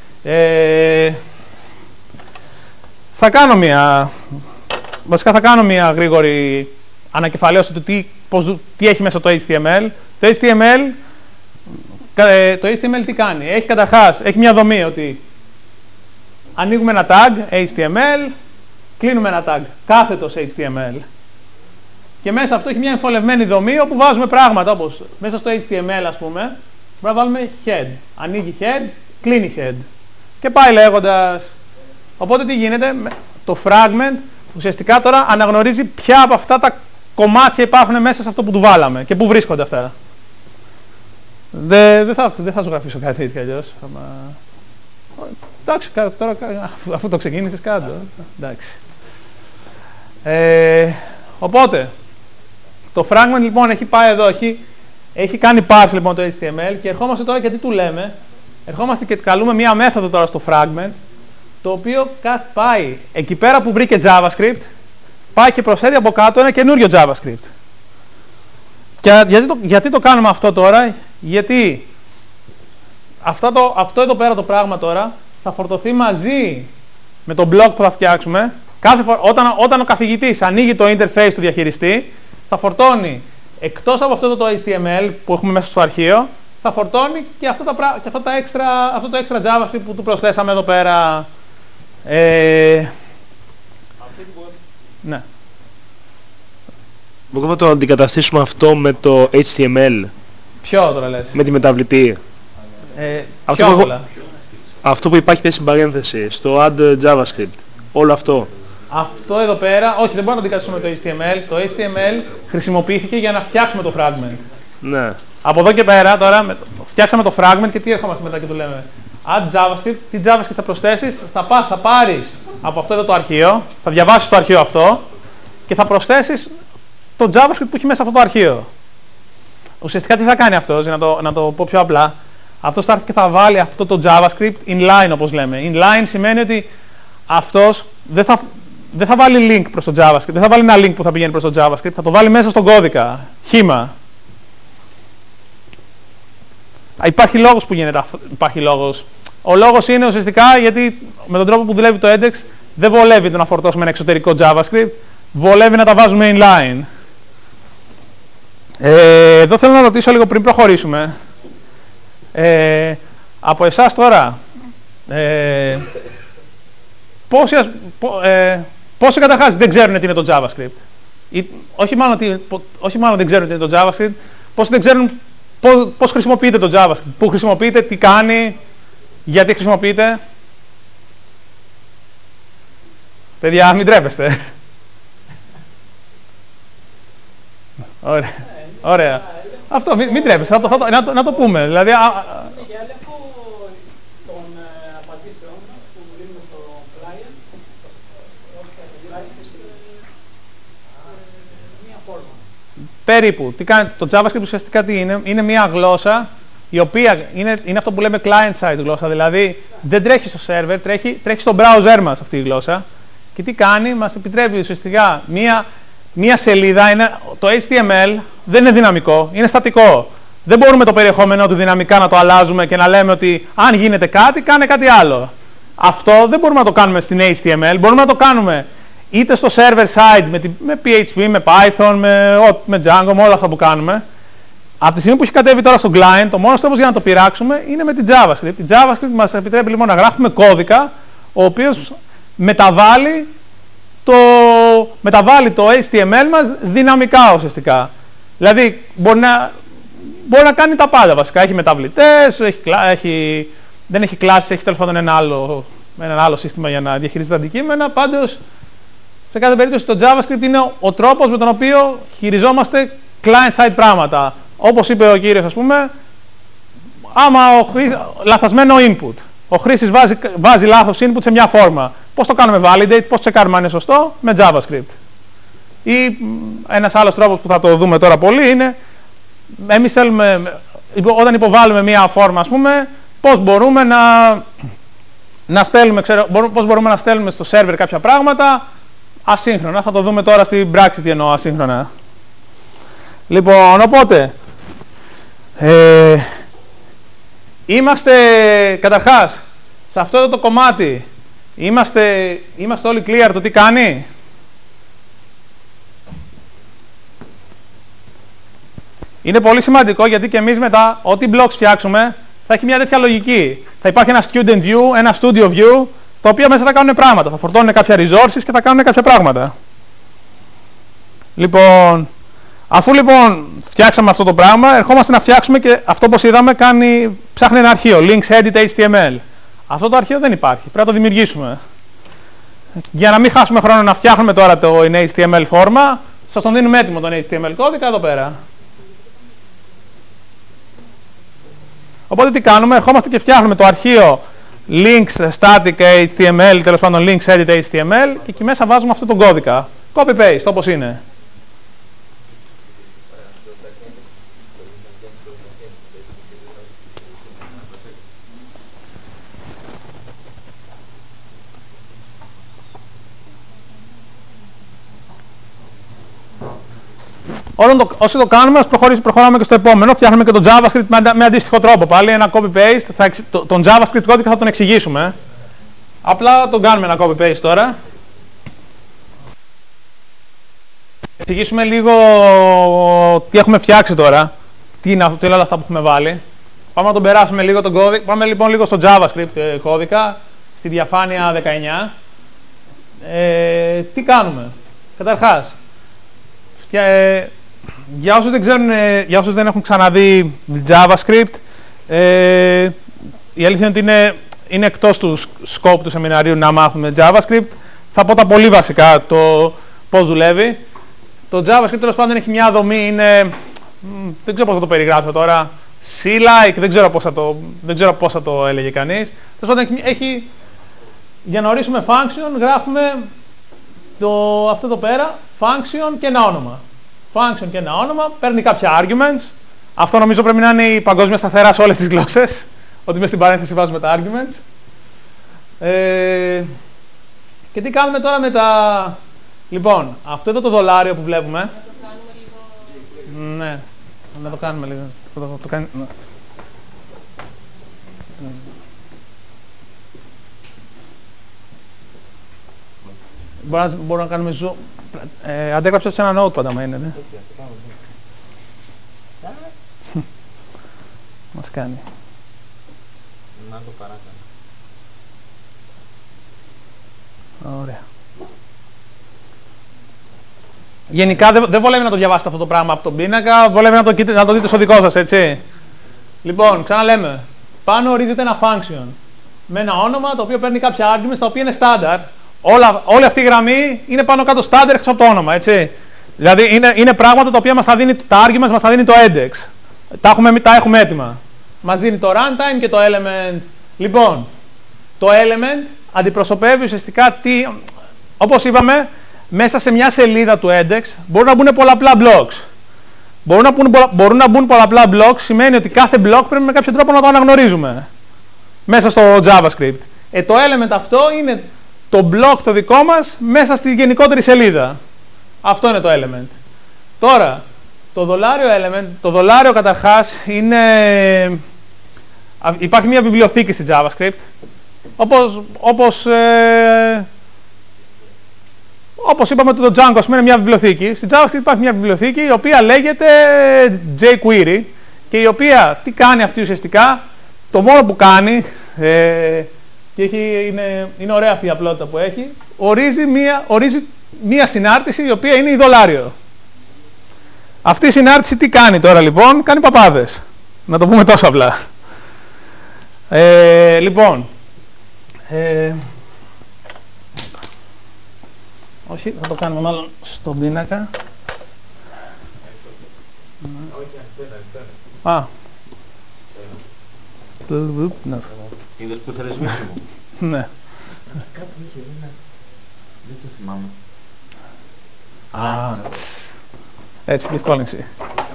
Βασικά θα κάνω μια γρήγορη ανακεφαλαίωση του τι έχει μέσα το HTML. Το HTML τι κάνει? Έχει μια δομή ότι ανοίγουμε ένα tag HTML, κλείνουμε ένα tag κάθετος HTML. Και μέσα αυτό έχει μια εμφολευμένη δομή όπου βάζουμε πράγματα όπως μέσα στο HTML ας πούμε, μπορούμε να βάλουμε head. Ανοίγει head, κλείνει head. Και πάει λέγοντας. Οπότε τι γίνεται? Το fragment ουσιαστικά τώρα αναγνωρίζει ποια από αυτά τα κομμάτια υπάρχουν μέσα σε αυτό που του βάλαμε και πού βρίσκονται αυτά. Δεν θα ζωγραφίσω κάτι έτσι κι αλλιώς. Εντάξει, τώρα αφού το ξεκίνησες κάτω. Εντάξει. Οπότε, το fragment λοιπόν έχει πάει εδώ, έχει κάνει parse λοιπόν το HTML και ερχόμαστε τώρα και τι του λέμε? Ερχόμαστε και καλούμε μία μέθοδο τώρα στο fragment, το οποίο πάει εκεί πέρα που βρήκε JavaScript, πάει και προσθέτει από κάτω ένα καινούριο JavaScript. Και γιατί το κάνουμε αυτό τώρα? Γιατί αυτό εδώ πέρα το πράγμα τώρα θα φορτωθεί μαζί με το blog που θα φτιάξουμε. Όταν ο καθηγητής ανοίγει το interface του διαχειριστή, θα φορτώνει εκτός από αυτό το HTML που έχουμε μέσα στο αρχείο, θα φορτώνει και αυτό το extra JavaScript που του προσθέσαμε εδώ πέρα. Ναι. Μπορούμε να το αντικαταστήσουμε αυτό με το HTML? Ποιο τώρα λες? Με τη μεταβλητή. Αυτό που υπάρχει στην παρένθεση, στο add JavaScript. Όλο αυτό. Αυτό εδώ πέρα, όχι, δεν μπορούμε να το αντικαταστήσουμε με το HTML. Το HTML χρησιμοποιήθηκε για να φτιάξουμε το fragment. Ναι. Από εδώ και πέρα τώρα φτιάξαμε το fragment και τι ερχόμαστε μετά και του λέμε add JavaScript. Τι JavaScript θα προσθέσεις? Θα πάρεις από αυτό εδώ το αρχείο, θα διαβάσεις το αρχείο αυτό και θα προσθέσεις το JavaScript που έχει μέσα αυτό το αρχείο. Ουσιαστικά τι θα κάνει αυτός, για να το πω πιο απλά? Αυτός θα έρθει και θα βάλει αυτό το JavaScript inline όπως λέμε. Inline σημαίνει ότι αυτός δεν θα βάλει link προς το JavaScript, δεν θα βάλει ένα link που θα πηγαίνει προς το JavaScript, θα το βάλει μέσα στον κώδικα, χήμα. Υπάρχει λόγος που γίνεται αυτό, υπάρχει λόγος. Ο λόγος είναι ουσιαστικά γιατί με τον τρόπο που δουλεύει το index δεν βολεύει το να φορτώσουμε ένα εξωτερικό JavaScript, βολεύει να τα βάζουμε inline. Εδώ θέλω να ρωτήσω λίγο πριν προχωρήσουμε. Από εσάς τώρα, πόσοι καταρχάς δεν ξέρουν τι είναι το JavaScript? Όχι μάλλον δεν ξέρουν τι είναι το JavaScript, πόσοι δεν ξέρουν πώς χρησιμοποιείται το JavaScript, πού χρησιμοποιείται, τι κάνει, γιατί χρησιμοποιείται? Παιδιά, μην τρέπεστε. Ωραία. Ωραία. Αυτό, μην τρέπεστε, να το πούμε. Δηλαδή, Για έλεγχο των απαντήσεων που δίνουμε στο client, μία φόρμα. Περίπου. Τι κάνει το JavaScript ουσιαστικά τι είναι? Είναι μια γλώσσα η οποία είναι αυτό που λέμε client-side γλώσσα, δηλαδή δεν τρέχει στο server, τρέχει στο browser μας αυτή η γλώσσα. Και τι κάνει, μας επιτρέπει ουσιαστικά μία σελίδα, το HTML δεν είναι δυναμικό, είναι στατικό. Δεν μπορούμε το περιεχόμενο του δυναμικά να το αλλάζουμε και να λέμε ότι αν γίνεται κάτι, κάνε κάτι άλλο. Αυτό δεν μπορούμε να το κάνουμε στην HTML, μπορούμε να το κάνουμε είτε στο server side με PHP, με Python, με Django, με όλα αυτά που κάνουμε. Από τη στιγμή που έχει κατέβει τώρα στο client, το μόνος τρόπος για να το πειράξουμε είναι με την JavaScript. Η JavaScript μας επιτρέπει λοιπόν να γράφουμε κώδικα, ο οποίος μεταβάλλει το HTML μας δυναμικά ουσιαστικά. Δηλαδή μπορεί να κάνει τα πάντα βασικά. Έχει μεταβλητές, δεν έχει κλάσεις, έχει τέλος πάντων ένα άλλο σύστημα για να διαχειρίζεται τα αντικείμενα. Πάντως, σε κάθε περίπτωση το JavaScript είναι ο τρόπος με τον οποίο χειριζόμαστε client-side πράγματα. Όπως είπε ο κύριος, ας πούμε, άμα λαθασμένο input. Ο χρήστης βάζει λάθος input σε μια φόρμα. Πώς το κάνουμε validate, πώς τσεκάρουμε αν είναι σωστό, με JavaScript. Ή ένας άλλος τρόπος που θα το δούμε τώρα πολύ είναι, εμείς θέλουμε, όταν υποβάλλουμε μια φόρμα, ας πούμε, πώς μπορούμε να στέλνουμε στο server κάποια πράγματα ασύγχρονα. Θα το δούμε τώρα στην πράξη τι εννοώ ασύγχρονα. Λοιπόν, οπότε, είμαστε καταρχάς σε αυτό το κομμάτι, είμαστε όλοι clear το τι κάνει. Είναι πολύ σημαντικό γιατί και εμείς μετά ό,τι blocks φτιάξουμε θα έχει μια τέτοια λογική. Θα υπάρχει ένα student view, ένα studio view, τα οποία μέσα θα κάνουν πράγματα. Θα φορτώνουν κάποια resources και θα κάνουν κάποια πράγματα. Λοιπόν, αφού λοιπόν φτιάξαμε αυτό το πράγμα, ερχόμαστε να φτιάξουμε και αυτό όπως είδαμε ψάχνει ένα αρχείο, links edit HTML. Αυτό το αρχείο δεν υπάρχει, πρέπει να το δημιουργήσουμε. Για να μην χάσουμε χρόνο να φτιάχνουμε τώρα το HTML φόρμα, σας τον δίνουμε έτοιμο τον HTML κώδικα εδώ πέρα. Οπότε τι κάνουμε, ερχόμαστε και φτιάχνουμε το αρχείο links static HTML, τέλος πάντων links edit HTML και εκεί μέσα βάζουμε αυτό τον κώδικα. Copy paste, όπως είναι. Όσοι το κάνουμε, προχωράμε και στο επόμενο. Φτιάχνουμε και το JavaScript με αντίστοιχο τρόπο. Πάλι ένα copy-paste. Τον JavaScript κώδικα θα τον εξηγήσουμε. Απλά τον κάνουμε ένα copy-paste τώρα. Εξηγήσουμε λίγο τι έχουμε φτιάξει τώρα. Τι είναι όλα αυτά που έχουμε βάλει. Πάμε να τον περάσουμε λίγο τον κώδικα. Πάμε λοιπόν λίγο στο JavaScript κώδικα. Στη διαφάνεια 19. Τι κάνουμε. Καταρχάς. Για όσους δεν έχουν ξαναδεί JavaScript, η αλήθεια είναι ότι είναι εκτός του scope του σεμιναρίου να μάθουμε JavaScript. Θα πω τα πολύ βασικά, το πώς δουλεύει. Το JavaScript τέλος πάντων έχει μια δομή, δεν ξέρω πώς θα το περιγράψω τώρα, C-like, δεν ξέρω πώς θα το έλεγε κανείς. Τέλος πάντων έχει, για να ορίσουμε function, γράφουμε αυτό εδώ πέρα, function και ένα όνομα. Function και ένα όνομα, παίρνει κάποια arguments. Αυτό νομίζω πρέπει να είναι η παγκόσμια σταθερά σε όλες τις γλώσσες. Ότι μες στην παρένθεση βάζουμε τα arguments. Και τι κάνουμε τώρα με τα... Λοιπόν, αυτό εδώ το δολάριο που βλέπουμε... Να το κάνουμε λίγο... Ναι, να το κάνουμε λίγο. Μπορούμε να κάνουμε zoom. Αντέγραψα σε ένα notepad άμα είναι, ναι. Μας κάνει. Να το παράκανα. Ωραία. Γενικά δεν βολεύει να το διαβάσετε αυτό το πράγμα από τον πίνακα, βολεύει να το δείτε στο δικό σας, έτσι. Λοιπόν, ξαναλέμε. Πάνω ορίζεται ένα function με ένα όνομα το οποίο παίρνει κάποια arguments τα οποία είναι standard. Όλη αυτή η γραμμή είναι πάνω κάτω standard εκτός από το όνομα, έτσι. Δηλαδή είναι πράγματα τα οποία μας θα δίνει, τα arguments μας θα δίνει το index. Τα έχουμε έτοιμα. Μας δίνει το runtime και το element. Λοιπόν, το element αντιπροσωπεύει ουσιαστικά όπως είπαμε, μέσα σε μια σελίδα του index μπορούν να μπουν πολλαπλά blocks. Μπορούν να μπουν πολλαπλά blocks, σημαίνει ότι κάθε block πρέπει με κάποιο τρόπο να το αναγνωρίζουμε μέσα στο JavaScript. Το element αυτό είναι το block το δικό μας μέσα στη γενικότερη σελίδα. Αυτό είναι το element. Τώρα, το δολάριο element, το δολάριο καταρχάς είναι... Υπάρχει μια βιβλιοθήκη στη JavaScript, όπως είπαμε ότι το Django είναι μια βιβλιοθήκη. Στη JavaScript υπάρχει μια βιβλιοθήκη η οποία λέγεται jQuery και η οποία τι κάνει αυτή ουσιαστικά, το μόνο που κάνει και είναι ωραία αυτή η απλότητα που έχει, ορίζει μία συνάρτηση η οποία είναι η δολάριο. Αυτή η συνάρτηση τι κάνει τώρα λοιπόν, κάνει παπάδες. Να το πούμε τόσο απλά. Λοιπόν, όχι, θα το κάνουμε μάλλον στον πίνακα. Α. Είδες που θέλεις μίσιμο. Ναι. Δεν το θυμάμαι. Έτσι, διευκόλυνση.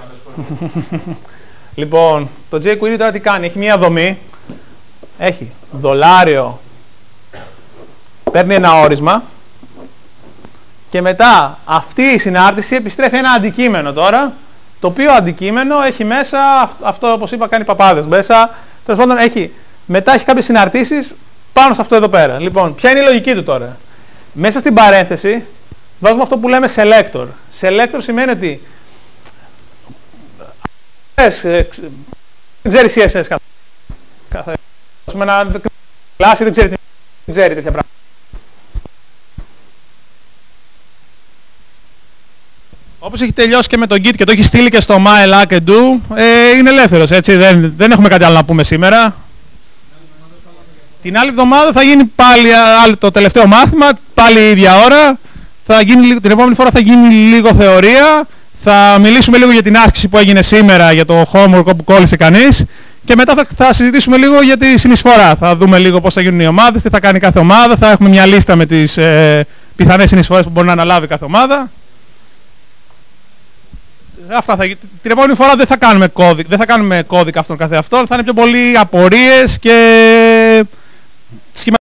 Λοιπόν, το jQuery τώρα τι κάνει, έχει μια δομή, έχει δολάριο, παίρνει ένα όρισμα και μετά αυτή η συνάρτηση επιστρέφει ένα αντικείμενο τώρα, το οποίο αντικείμενο έχει μέσα, αυτό όπως είπα κάνει παπάδες μέσα, τέλος πάντων μετά έχει κάποιες συναρτήσεις πάνω σε αυτό εδώ πέρα. Λοιπόν, ποια είναι η λογική του τώρα. Μέσα στην παρένθεση βάζουμε αυτό που λέμε selector. Selector σημαίνει ότι δεν ξέρει CSS με ένα κλάση, δεν ξέρει τέτοια πράγματα. Όπως έχει τελειώσει και με το Git και το έχει στείλει και στο My Like and Do, είναι ελεύθερος, έτσι, δεν έχουμε κάτι άλλο να πούμε σήμερα. Την άλλη εβδομάδα θα γίνει πάλι το τελευταίο μάθημα, πάλι η ίδια ώρα. Την επόμενη φορά θα γίνει λίγο θεωρία. Θα μιλήσουμε λίγο για την άσκηση που έγινε σήμερα, για το homework που κόλλησε κανείς. Και μετά θα συζητήσουμε λίγο για τη συνεισφορά. Θα δούμε λίγο πώς θα γίνουν οι ομάδες, τι θα κάνει κάθε ομάδα. Θα έχουμε μια λίστα με τις πιθανές συνεισφορές που μπορεί να αναλάβει κάθε ομάδα. Την επόμενη φορά δεν θα κάνουμε κώδικα αυτόν καθεαυτόν. Θα είναι πιο πολύ απορίες και